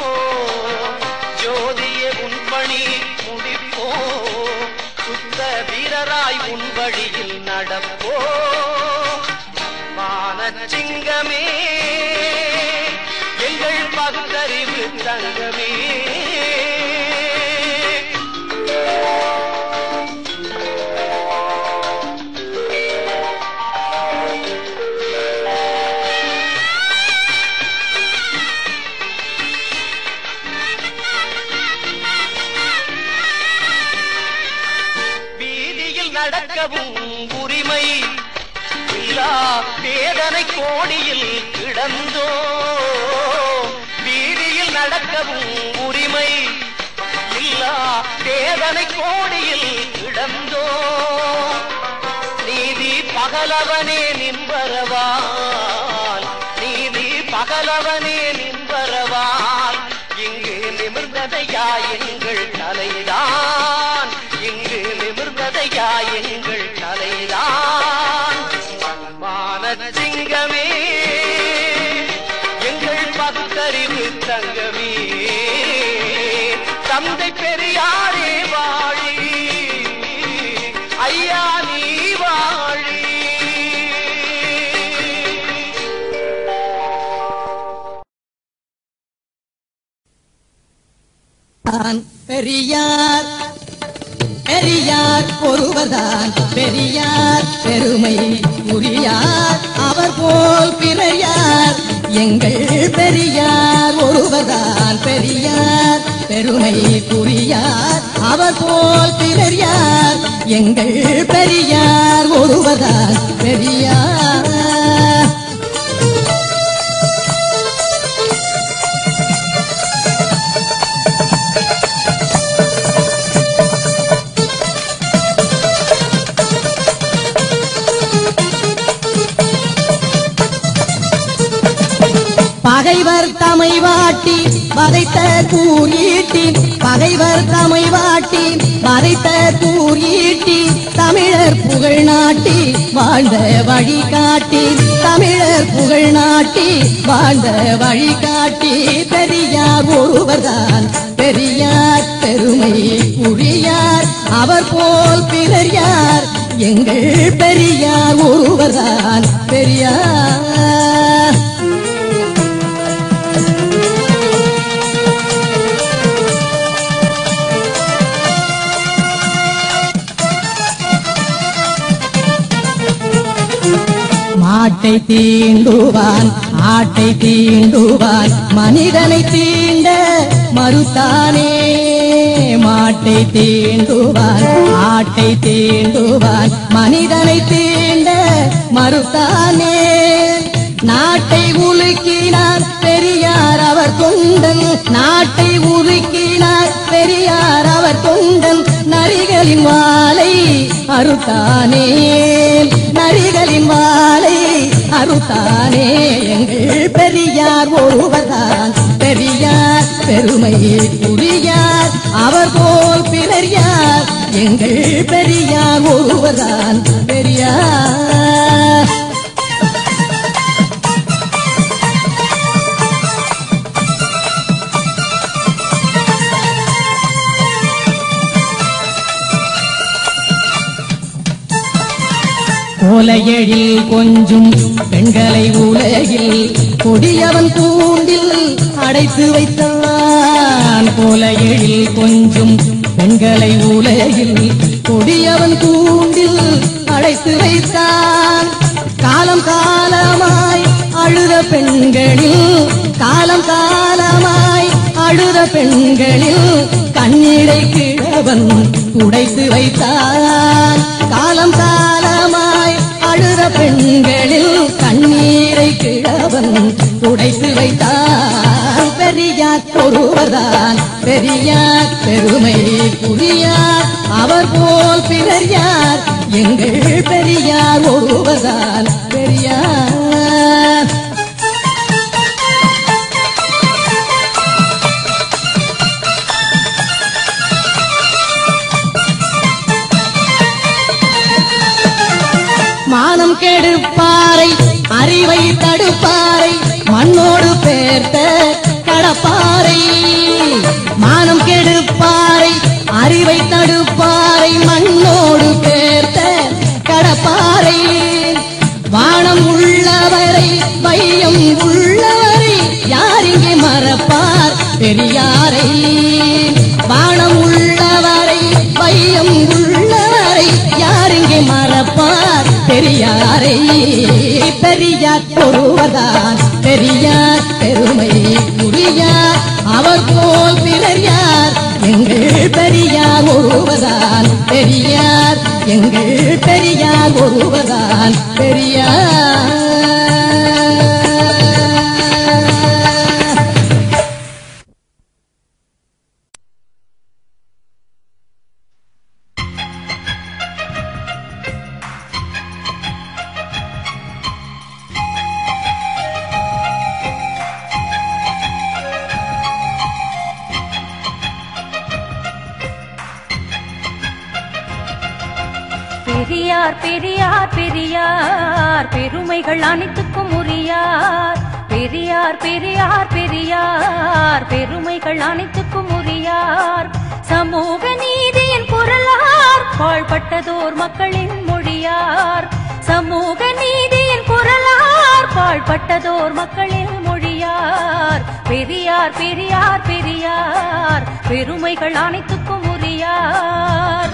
ஜோதியே உன் பணி முடிப்போ, சுத்த வீரராய் உன் வழியில் நடப்போ. மானச்சிங்கமே எங்கள் பகுத்தறிவு தங்கமே. வீதியில் நடக்கவும் உரிமை இல்லா வேதனை கோடியில் கிடந்தோ. வீதியில் நடக்கவும் உரிமை இல்லா வேதனை கோடியில் கிடந்தோ. நீதி பகலவனே நின்பரவால், நீதி பகலவனே நின்பரவால். இங்கு நிமிர்ந்ததையா எங்கள் தலைதான், இங்கு நிமிர்ந்ததையா எங்கள் தலைதான். மானச்சிங்கமே எங்கள் பகுத்தறிவு தங்கமே. தந்தை பெரியாரே வாழி, ஐயா நீ வாழி. பெரியார் பெரியார் ஒருவர்தான் பெரியார், பெருமை உரியார் அவர் போல் பிறர் யார். எங்கள் பெரியார் ஒருவர்தான் பெரியார், பெருமை புரியார் அவர் போல் பிறர் யார். எங்கள் பெரியார் ஒருவர்தான் பெரியார். பகைவர் தமை வாட்டி வதைத்த கூறீட்டி, பகைவர் தமை வாட்டி வதைத்த கூறீட்டி, தமிழர் புகழ் நாட்டி வாழ்ந்த வழி காட்டி, தமிழர் புகழ் நாட்டி வாழ்ந்த வழி காட்டி. பெரியார் ஒருவர்தான் பெரியார், பெருமை புரியார் அவர் போல் பிறர் யார். எங்கள் பெரியார் ஒருவர்தான் பெரியார். மாட்டை தீண்டுவான் ஆட்டை தீண்டுவான், மனிதனை தீண்ட மறுத்தானே. மாட்டை தீண்டுவான் ஆட்டை தீண்டுவான், மனிதனை தீண்ட மறுத்தானே. நாட்டை உலுக்கினார் பெரியார் அவர் தொண்டன், நாட்டை உலுக்கினார் பெரியார் அவர் தொண்டன். நரிகளின் வாளை அறுத்தானே, நரிகளின் வாளை அறுத்தானே. எங்கள் பெரியார் ஒருவர்தான் பெரியார், பெருமை புரியார் அவர் போல் பிறர் யார். எங்கள் பெரியார் ஒருவர்தான் பெரியார். கோலையெழில் கொஞ்சும் பெண்களை உலகில் கொடியவன் கூண்டில் அடைத்து வைத்தான். கோலையெழில் கொஞ்சும் பெண்களை உலகில் கொடியவன் கூண்டில் அடைத்து வைத்தான். காலம் காலமாய் அழுத பெண்களில், காலம் காலமாய் அழுத பெண்களில் கண்ணீரை கிழவன் துடைத்து வைத்தான். காலம் காலமாய் அழுத பெண்களில் கண்ணீரை கிழவன் துடைத்து வைத்தான். பெரியார் ஒருவர்தான் பெரியார், பெருமை புரியார் அவர் போல் பிறர் யார். எங்கள் பெரியார் ஒருவர்தான் பெரியார். மானம் கெடுப்பாரை அறிவை தடுப்பாரை மண்ணோடு பேர்த்த கடப்பாரை மானம் கெடுப்பாரை அறிவை தடுப்பாரை மண்ணோடு பேர்த்த கடப்பாரை வானம் உள்ளவரை வையம் உள்ளவரை யாரிங்கே மறப்பார் பெரியாரை வானம் உள்ளவரை வையம் உள்ளவரை யாரிங்கே மறப்பார் பெரியாரை பெரியார் ஒருவர்தான் பெரியார் பெருமை உரியார் அவர் போல் பிறர் யார் எங்கள் பெரியார் ஒருவர்தான் பெரியார் எங்கள் பெரியார் ஒருவர்தான் பெரியார் பெரியார் பெரியார் பெரியார் பெருமைகள் அனைத்துக்கும் உரியார் பெரியார் பெரியார் பெரியார் பெருமைகள் அனைத்துக்கும் உரியார் சமூக நீதியின் குரலார் பாழ்பட்டதோர் மக்களின் மொழியார் சமூக நீதியின் குரலார் பாழ்பட்டதோர் மக்களின் மொழியார் பெரியார் பெரியார் பெரியார் பெருமைகள் அனைத்துக்கும் உரியார்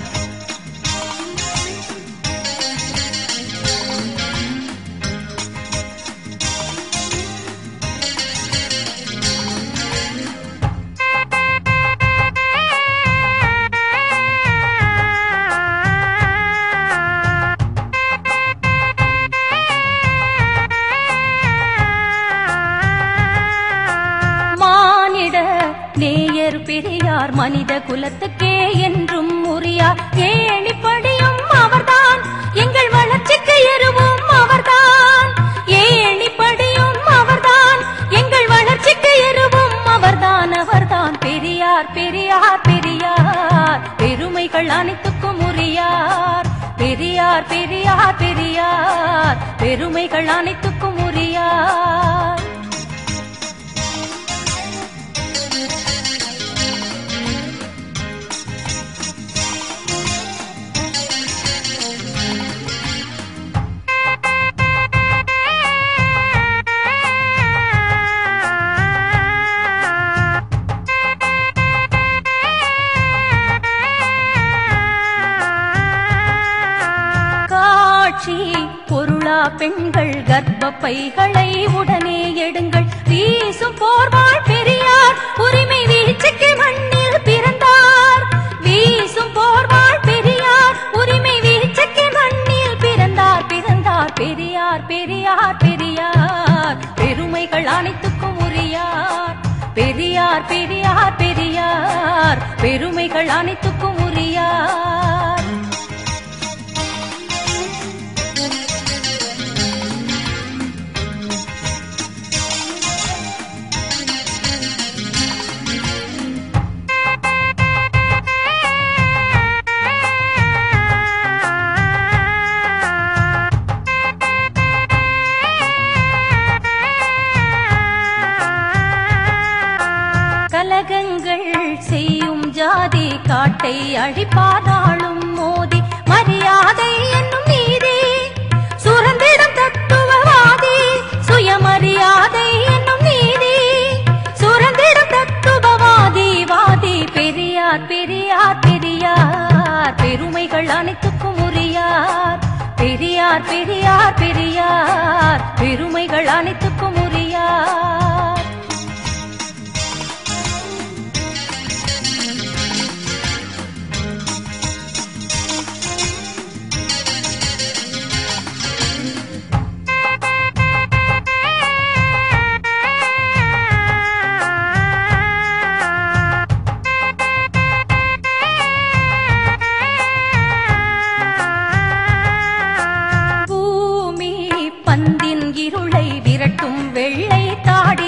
பெரியார் மனித குலத்துக்கே என்றும் உரியார் ஏணிப்படியும் அவர்தான் எங்கள் வளர்ச்சிக்கு எருவும் அவர்தான் ஏணிப்படியும் அவர்தான் எங்கள் வளர்ச்சிக்கு எருவும் அவர்தான் அவர்தான் பெரியார் பெரியார் பெரியார் பெருமைகள் அனைத்துக்கும் உரியார் பெரியார் பெரியார் பெரியார் பெருமைகள் அனைத்துக்கும் உரியார் பொருளா பெண்கள் கர்ப்பப்பைகளை உடனே எடுங்கள் வீசும் போர்வாள் பெரியார் உரிமை வீச்சுக்கு மண்ணில் பிறந்தார் வீசும் போர்வாள் பெரியார் உரிமை வீச்சுக்கு மண்ணில் பிறந்தார் பிறந்தார் பெரியார் பெரியார் பெரியார் பெருமைகள் அனைத்துக்கும் உரியார் பெரியார் பெரியார் பெரியார் பெருமைகள் அனைத்துக்கும் உரியார் கலகங்கள் செய்யும் ஜாதி காட்டை அழிப்பாதாளும் மோதி மரியாதை என்னும் நீதி சுரந்திடும் தத்துவவாதி சுயமரியாதை என்னும் நீதி சுரந்திடும் தத்துவவாதி வாதி பெரியார் பெரியார் பெரியார் பெருமைகள் அனைத்துக்கும் உரியார் பெரியார் பெரியார் பெரியார் பெருமைகள் அனைத்துக்கும் உரியார் பந்தின் இருளை விரட்டும் வெள்ளை தாடி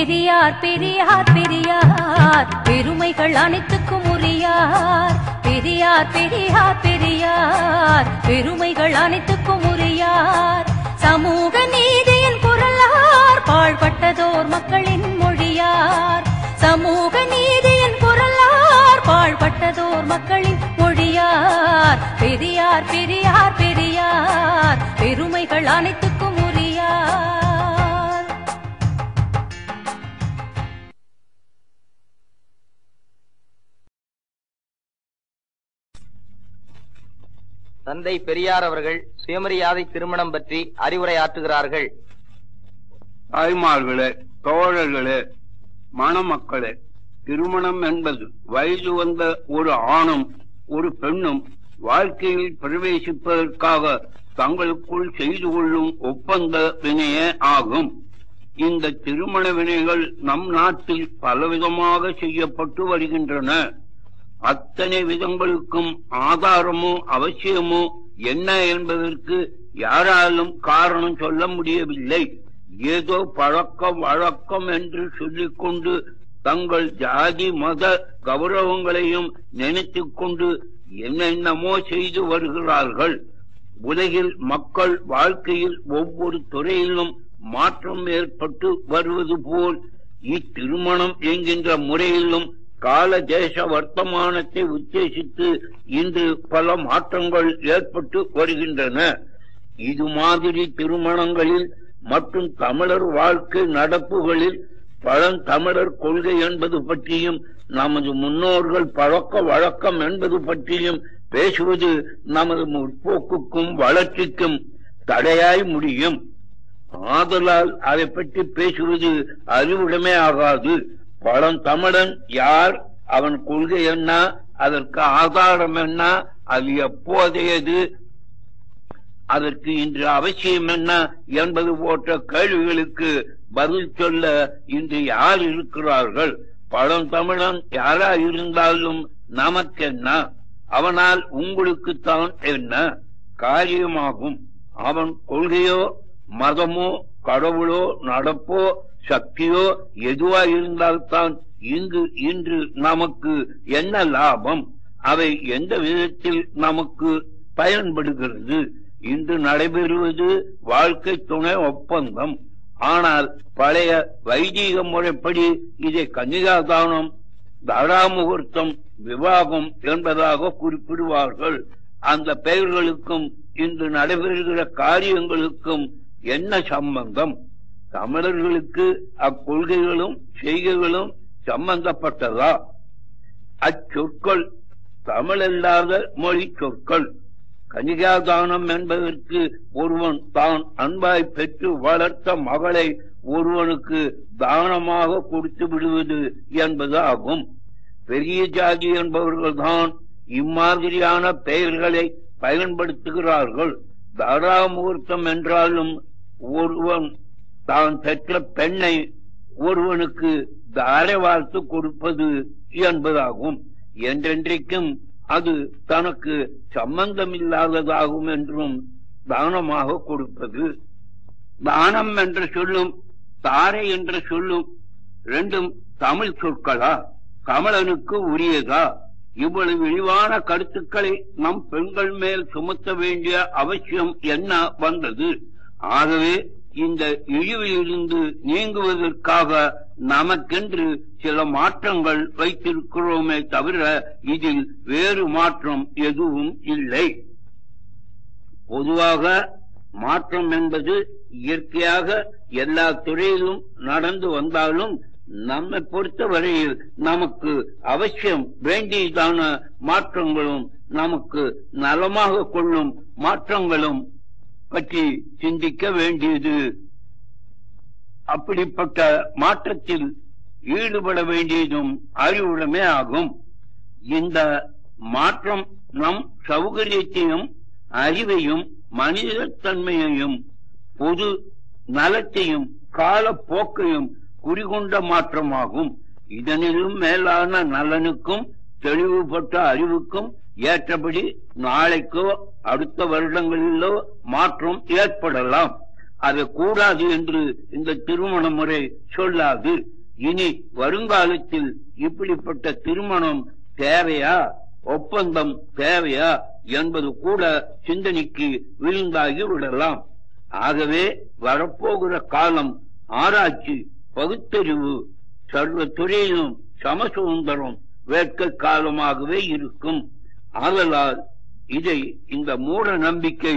பெரியார் பெரியார் பெரியார் பெருமைகள் அனைத்துக்கும் உரியார். பெரியார் பெரியார் பெரியார் பெருமைகள் அனைத்துக்கும் உரியார். சமூக நீதியின் குரலார் பாழ்பட்டதோர் மக்களின் மொழியார். சமூக நீதியின் குரலார் பாழ்பட்டதோர் மக்களின் மொழியார். பெரியார் பெரியார் பெரியார் பெருமைகள் அனைத்துக்கும் உரியார். தந்தை பெரியார் அவர்கள் சுயமரியாதை திருமணம் பற்றி அறிவுரையாற்றுகிறார்கள். தாய்மார்களே, தோழர்களே, மணமக்களே, திருமணம் என்பது வயது வந்த ஒரு ஆணும் ஒரு பெண்ணும் வாழ்க்கையில் பிரவேசிப்பதற்காக தங்களுக்குள் செய்து கொள்ளும் ஒப்பந்த வினையே ஆகும். இந்த திருமண வினைகள் நம் நாட்டில் பலவிதமாக செய்யப்பட்டு வருகின்றன. அத்தனை விதங்களுக்கும் ஆதாரமோ அவசியமோ என்ன என்பதற்கு யாராலும் காரணம் சொல்ல முடியவில்லை. ஏதோ பழக்கம் வழக்கம் என்று சொல்லிக்கொண்டு தங்கள் ஜாதி மத கௌரவங்களையும் நினைத்துக் கொண்டு என்னென்னமோ செய்து வருகிறார்கள். உலகில் மக்கள் வாழ்க்கையில் ஒவ்வொரு துறையிலும் மாற்றம் ஏற்பட்டு வருவது போல் இத்திருமணம் என்கின்ற முறையிலும் கால தேச வர்த்தமானத்தை உத்தேசித்து இன்று பல மாற்றங்கள் ஏற்பட்டு வருகின்றன. இது மாதிரி திருமணங்களில் மற்றும் தமிழர் வாழ்க்கை நடப்புகளில் பழந்தமிழர் கொள்கை என்பது பற்றியும் நமது முன்னோர்கள் பழக்க வழக்கம் என்பது பற்றியும் பேசுவது நமது முற்போக்குக்கும் வளர்ச்சிக்கும் தடையாய் முடியும். ஆதலால் அதை பற்றி பேசுவது அறிவுடைமை ஆகாது. பழந்தமிழன் யார், அவன் கொள்கை என்ன, அதற்கு ஆதாரம் என்ன, அது எப்போதையது, அதற்கு இன்று அவசியம் என்ன என்பது போன்ற கேள்விகளுக்கு பதில் சொல்ல இன்று யார் இருக்கிறார்கள்? பழந்தமிழன் யாரா இருந்தாலும் நமக்கென்ன, அவனால் உங்களுக்குத்தான் என்ன காரியமாகும்? அவன் கொள்கையோ மதமோ கடவுளோ நடப்போ சக்தியோ எதுவா இருந்தால்தான் இன்று நமக்கு என்ன லாபம்? அவை எந்த விதத்தில் நமக்கு பயன்படுகிறது? இன்று நடைபெறுவது வாழ்க்கை துணை ஒப்பந்தம். ஆனால் பழைய வைதீக முறைப்படி இதை கன்னிகாதானம், தாராமுகூர்த்தம், விவாகம் என்பதாக குறிப்பிடுவார்கள். அந்த பெயர்களுக்கும் இன்று நடைபெறுகிற காரியங்களுக்கும் என்ன சம்பந்தம்? தமிழர்களுக்கு அக்கொள்கைகளும் செய்கைகளும் சம்பந்தப்பட்டதா? அச்சொற்கள் தமிழல்லாத மொழி சொற்கள். கன்னிகாதானம் என்பதற்கு ஒருவன் தான் அன்பாய் பெற்று வளர்த்த மகளை ஒருவனுக்கு தானமாக கொடுத்து விடுவது என்பது ஆகும். பெரிய ஜாதி என்பவர்கள்தான் இம்மாதிரியான பெயர்களை பயன்படுத்துகிறார்கள். தாராமுகூர்த்தம் என்றாலும் ஒருவன் தான் பெற்ற பெண்ணை ஒருவனுக்கு தாரை வார்த்து கொடுப்பது என்பதாகும். என்றென்றைக்கும் அது தனக்கு சம்பந்தமில்லாததாகும் என்றும் தானமாக கொடுப்பது. தானம் என்ற சொல்லும் தாரை என்ற சொல்லும் ரெண்டும் தமிழ் சொற்களா? தமிழனுக்கு உரியதா? இவ்வளவு இழிவான கருத்துக்களை நம் பெண்கள் மேல் சுமத்த வேண்டிய அவசியம் என்ன வந்தது? ஆகவே இந்த இழிவிலிருந்து நீங்குவதற்காக நமக்கென்று சில மாற்றங்கள் வைத்திருக்கிறோமே தவிர இதில் வேறு மாற்றம் எதுவும் இல்லை. பொதுவாக மாற்றம் என்பது இயற்கையாக எல்லா துறையிலும் நடந்து வந்தாலும் நம்மை பொறுத்தவரையில் நமக்கு அவசியம் வேண்டியதான மாற்றங்களும் நமக்கு நலமாக கொள்ளும் மாற்றங்களும் பற்றி சிந்திக்க வேண்டியது. அப்படிப்பட்ட மாற்றத்தில் ஈடுபட வேண்டியதும் அறிவுடைமை ஆகும். இந்த மாற்றம் நம் சௌகரியத்தையும் அறிவையும் மனிதத்தன்மையையும் பொது நலத்தையும் காலப்போக்கையும் குறிகொண்ட மாற்றமாகும். இதனிலும் மேலான நலனுக்கும் தெளிவுபட்ட அறிவுக்கும் ஏற்றபடி நாளைக்கோ அடுத்த வருடங்களிலோ மாற்றம் ஏற்படலாம். அது கூடாது என்று இந்த திருமண முறை சொல்லாது. இனி வருங்காலத்தில் இப்படிப்பட்ட திருமணம் தேவையா, ஒப்பந்தம் தேவையா என்பது கூட சிந்தனைக்கு விழுந்தாகி விடலாம். ஆகவே வரப்போகிற காலம் ஆராய்ச்சி, பகுத்தறிவு, சர்வ துறையிலும் சமசுதந்திரம் வேட்கை காலமாகவே இருக்கும். ஆதலால் இதை இந்த மூட நம்பிக்கை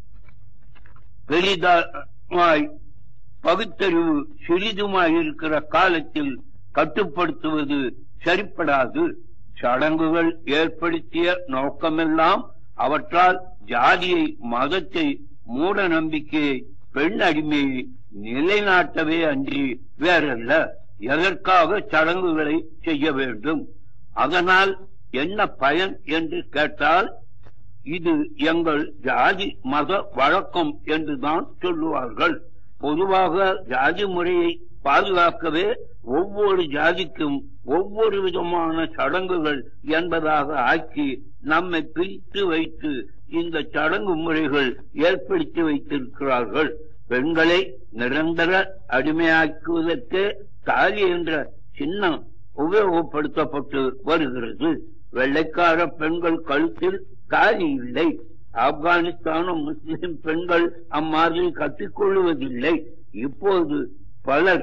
பெரிதாய் பகுத்தறிவு சிறிதுமாய் இருக்கிற காலத்தில் கட்டுப்படுத்துவது சரிப்படாது. சடங்குகள் ஏற்படுத்திய நோக்கமெல்லாம் அவற்றால் ஜாதியை, மதத்தை, மூட நம்பிக்கையை, பெண் அடிமையை நிலைநாட்டவே அன்றி வேறல்ல. எதற்காக சடங்குகளை செய்ய வேண்டும், அதனால் என்ன பயன் என்று கேட்டால், இது எங்கள் ஜாதி மத வழக்கம் என்றுதான் சொல்லுவார்கள். பொதுவாக ஜாதி முறையை பாதுகாக்கவே ஒவ்வொரு ஜாதிக்கும் ஒவ்வொரு விதமான சடங்குகள் என்பதாக ஆக்கி நம்மை பிரித்து வைத்து இந்த சடங்கு முறைகள் ஏற்படுத்தி வைத்திருக்கிறார்கள். பெண்களை நிரந்தர அடிமையாக்குவதற்கு தாலி என்ற சின்னம் உபயோகப்படுத்தப்பட்டு வருகிறது. வெள்ளைக்கார பெண்கள் கழுத்தில் தாலி இல்லை. ஆப்கானிஸ்தானும் முஸ்லிம் பெண்கள் அம்மாதிரி கட்டிக்கொள்வதில்லை. இப்போது பலர்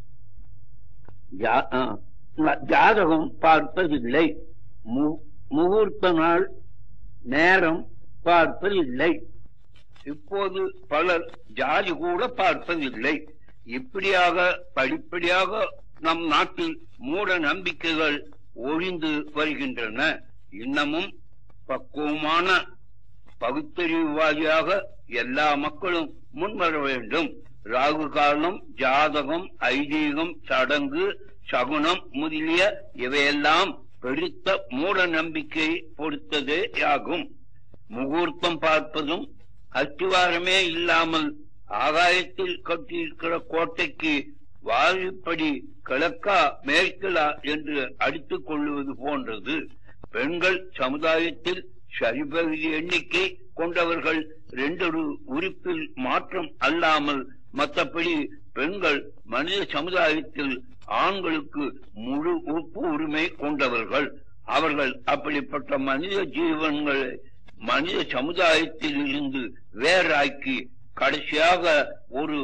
ஜாதகம் பார்ப்பதில்லை, முகூர்த்த நாள் நேரம் பார்ப்பதில்லை. இப்போது பலர் ஜாதி கூட பார்ப்பதில்லை. இப்படியாக படிப்படியாக நம் நாட்டில் மூட நம்பிக்கைகள் ஒழிந்து வருகின்றன. இன்னமும் பக்குவமான பகுத்தறிவுவாதியாக எல்லா மக்களும் முன்வர வேண்டும். ராகு காலம், ஜாதகம், ஐதீகம், சடங்கு, சகுனம் முதலிய இவையெல்லாம் பெருத்த மூட நம்பிக்கை பொறுத்ததே ஆகும். முகூர்த்தம் பார்ப்பதும் அஸ்திவாரமே இல்லாமல் ஆகாயத்தில் கட்டியிருக்கிற கோட்டைக்கு வாரிப்படி கிழக்கா மேற்கலா என்று அடித்துக் கொள்வது போன்றது. பெண்கள் சமுதாயத்தில் சரிபகுதி எண்ணிக்கை கொண்டவர்கள் 2 உறுப்பில் மாற்றம் அல்லாமல் மற்றபடி பெண்கள் மனித சமுதாயத்தில் ஆண்களுக்கு முழு ஒப்பு உரிமை கொண்டவர்கள். அவர்கள் அப்படிப்பட்ட மனித ஜீவன்களை மனித சமுதாயத்தில் இருந்து வேறாக்கி கடைசியாக ஒரு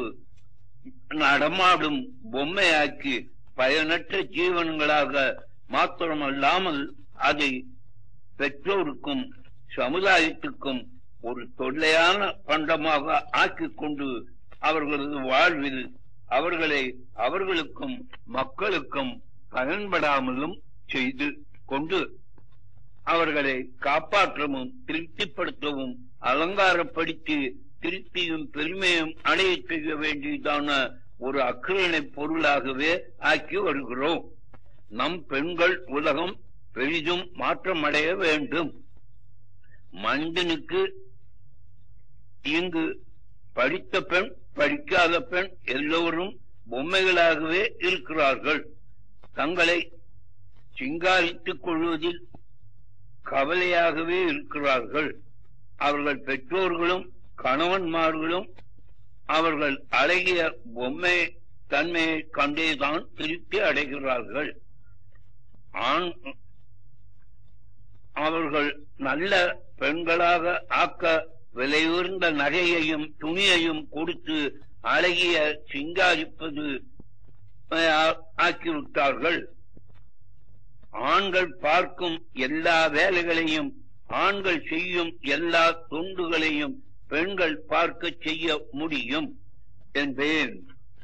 நடமாடும் பொம்மையாக்கி பயனற்ற ஜீவன்களாக மாத்திரமல்லாமல் அதை பெற்றோருக்கும் சமுதாயத்துக்கும் ஒரு தொல்லையான பண்டமாக ஆக்கிக் கொண்டு அவர்களது வாழ்வில் அவர்களுக்கும் மக்களுக்கும் பயன்படாமலும் செய்து கொண்டு அவர்களை காப்பாற்றவும் திருப்திப்படுத்தவும் அலங்காரப்படுத்தி திருப்தியும் பெருமையும் அடைய செய்ய வேண்டியதான ஒரு அக்கிரணை பொருளாகவே ஆக்கி வருகிறோம். நம் பெண்கள் உலகம் பெரிதும் மாற்றமடைய வேண்டும். மனிதனுக்கு இங்கு படித்த பெண், படிக்காத பெண் எல்லோரும் பொம்மைகளாகவே இருக்கிறார்கள். தங்களை சிங்காரித்துக் கொள்வதில் கவலையாகவே இருக்கிறார்கள். அவர்கள் பெற்றோர்களும் கணவன்மார்களும் அவர்கள் அழகிய பொம்மை தன்மையை கண்டேதான் திருப்தி அடைகிறார்கள். அவர்கள் நல்ல பெண்களாக ஆக்க விலையுயர்ந்த நகையையும் துணியையும் கொடுத்து அழகிய சிங்காரிப்பது ஆக்கிவிட்டார்கள். ஆண்கள் பார்க்கும் எல்லா வேலைகளையும், ஆண்கள் செய்யும் எல்லா தொண்டுகளையும் பெண்கள் பார்க்க செய்ய முடியும் என்பேன்.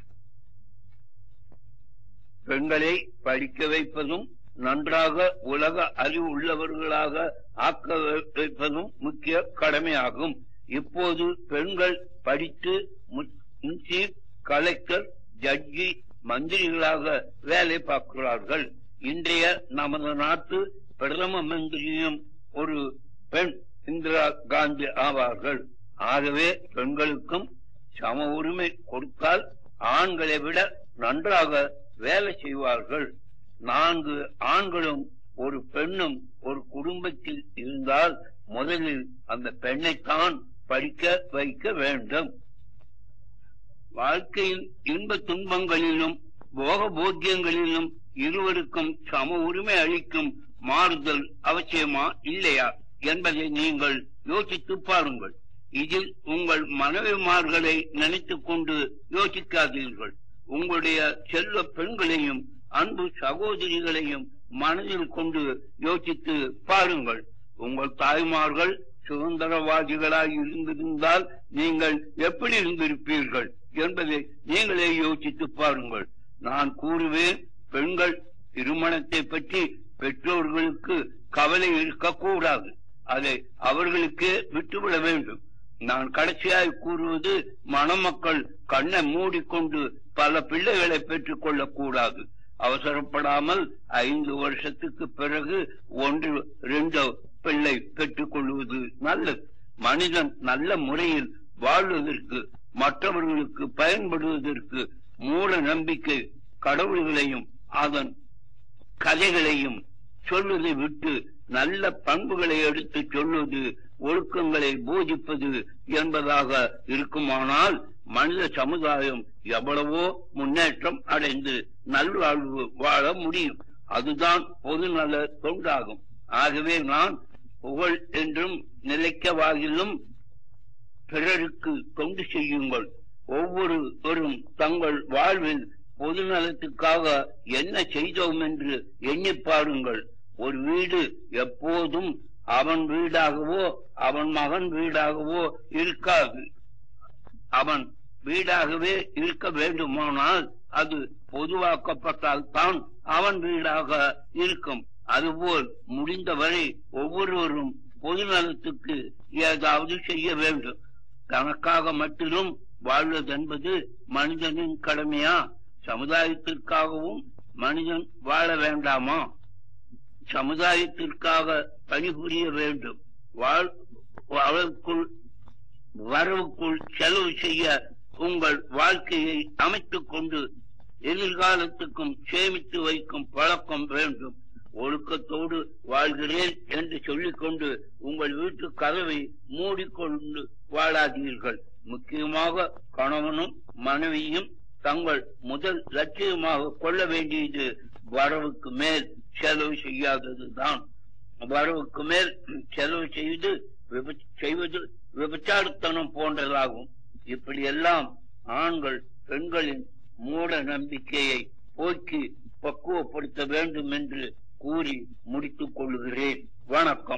பெண்களை படிக்க வைப்பதும் நன்றாக உலக அறிவு உள்ளவர்களாக ஆக்க வைப்பதும் முக்கிய கடமையாகும். இப்போது பெண்கள் படித்து முன்சீப், கலெக்டர், ஜட்ஜி, மந்திரிகளாக வேலை பார்க்கிறார்கள். இன்றைய நமது நாட்டு பிரதம மந்திரியும் ஒரு பெண், இந்திரா காந்தி ஆவார்கள். ஆகவே பெண்களுக்கும் சம உரிமை கொடுத்தால் ஆண்களை விட நன்றாக வேலை செய்வார்கள். 4 ஆண்களும் ஒரு பெண்ணும் ஒரு குடும்பத்தில் இருந்தால் முதலில் அந்த பெண்ணைத்தான் படிக்க வைக்க வேண்டும். வாழ்க்கையின் இன்ப துன்பங்களிலும் போக போக்கியங்களிலும் இருவருக்கும் சம உரிமை அளிக்கும் மாறுதல் அவசியமா இல்லையா என்பதை நீங்கள் யோசித்து பாருங்கள். இதில் உங்கள் மனைவிமார்களை நினைத்துக் கொண்டு யோசிக்காதீர்கள். உங்களுடைய செல்வ பெண்களையும் அன்பு சகோதரிகளையும் மனதில் கொண்டு யோசித்து பாருங்கள். உங்கள் தாய்மார்கள் சுதந்திரவாதிகளாய் இருந்திருந்தால் நீங்கள் எப்படி இருந்திருப்பீர்கள் என்பதை நீங்களே யோசித்து பாருங்கள். நான் கூறுவேன், பெண்கள் திருமணத்தை பற்றி பெற்றோர்களுக்கு கவலை இருக்கக்கூடாது. அதை அவர்களுக்கே விட்டுவிட வேண்டும். நான் கடைசியாய் கூறுவது, மணமக்கள் கண்ணை மூடிக்கொண்டு பல பிள்ளைகளை பெற்றுக் கொள்ளக்கூடாது. அவசரப்படாமல் 5 வருஷத்துக்கு பிறகு 1-2 பிள்ளை பெற்றுக் கொள்வது நல்லது. மனிதன் நல்ல முறையில் வாழ்வதற்கு, மற்றவர்களுக்கு பயன்படுவதற்கு மூட நம்பிக்கை கடவுள்களையும் அதன் கதைகளையும் சொல்வதை விட்டு நல்ல பண்புகளை எடுத்து சொல்வது, ஒழுக்கங்களை போதிப்பது என்பதாக இருக்குமானால் மனித சமுதாயம் எவ்வளவோ முன்னேற்றம் அடைந்து நல்வாழ்வு வாழ முடியும். அதுதான் பொதுநல தொண்டாகும். ஆகவே நான் புகழ் என்றும் நிலைக்கவாகிலும் பிறருக்கு தொண்டு செய்யுங்கள். ஒவ்வொருவரும் தங்கள் வாழ்வில் பொதுநலத்துக்காக என்ன செய்தோம் என்று எண்ணி பாருங்கள். ஒரு வீடு எப்போதும் அவன் வீடாகவோ அவன் மகன் வீடாகவோ இருக்காது. அவன் வீடாகவே இருக்க வேண்டுமானால் அது பொதுவாக்கப்பட்டால் தான் அவன் வீடாக இருக்கும். அதுபோல் முடிந்தவரை ஒவ்வொருவரும் பொதுநலத்துக்கு ஏதாவது செய்ய வேண்டும். தனக்காக மட்டும் வாழ்வதென்பது மனிதனின் கடமையா? சமுதாயத்திற்காகவும் மனிதன் வாழ வேண்டாமா? சமுதாயத்திற்காக பணிபுரிய வேண்டும். வரவுக்குள் செலவு செய்ய உங்கள் வாழ்க்கையை அமைத்துக் கொண்டு எதிர்காலத்துக்கும் சேமித்து வைக்கும் பழக்கம் வேண்டும். ஒழுக்கத்தோடு வாழ்கிறேன் என்று சொல்லிக்கொண்டு உங்கள் வீட்டு கதவை மூடிக்கொண்டு வாழாதீர்கள். முக்கியமாக கணவனும் மனைவியும் தங்கள் முதல் லட்சியமாக கொள்ள வேண்டியது வரவுக்கு மேல் செலவு செய்யாததுதான். வரவுக்கு மேல் செலவு செய்வது விபச்சாரத்தனம் போன்றதாகும். இப்படியெல்லாம் ஆண்கள் பெண்களின் மூட நம்பிக்கையை போக்கி பக்குவப்படுத்த வேண்டும் என்று கூறி முடித்துக் கொள்கிறேன். வணக்கம்.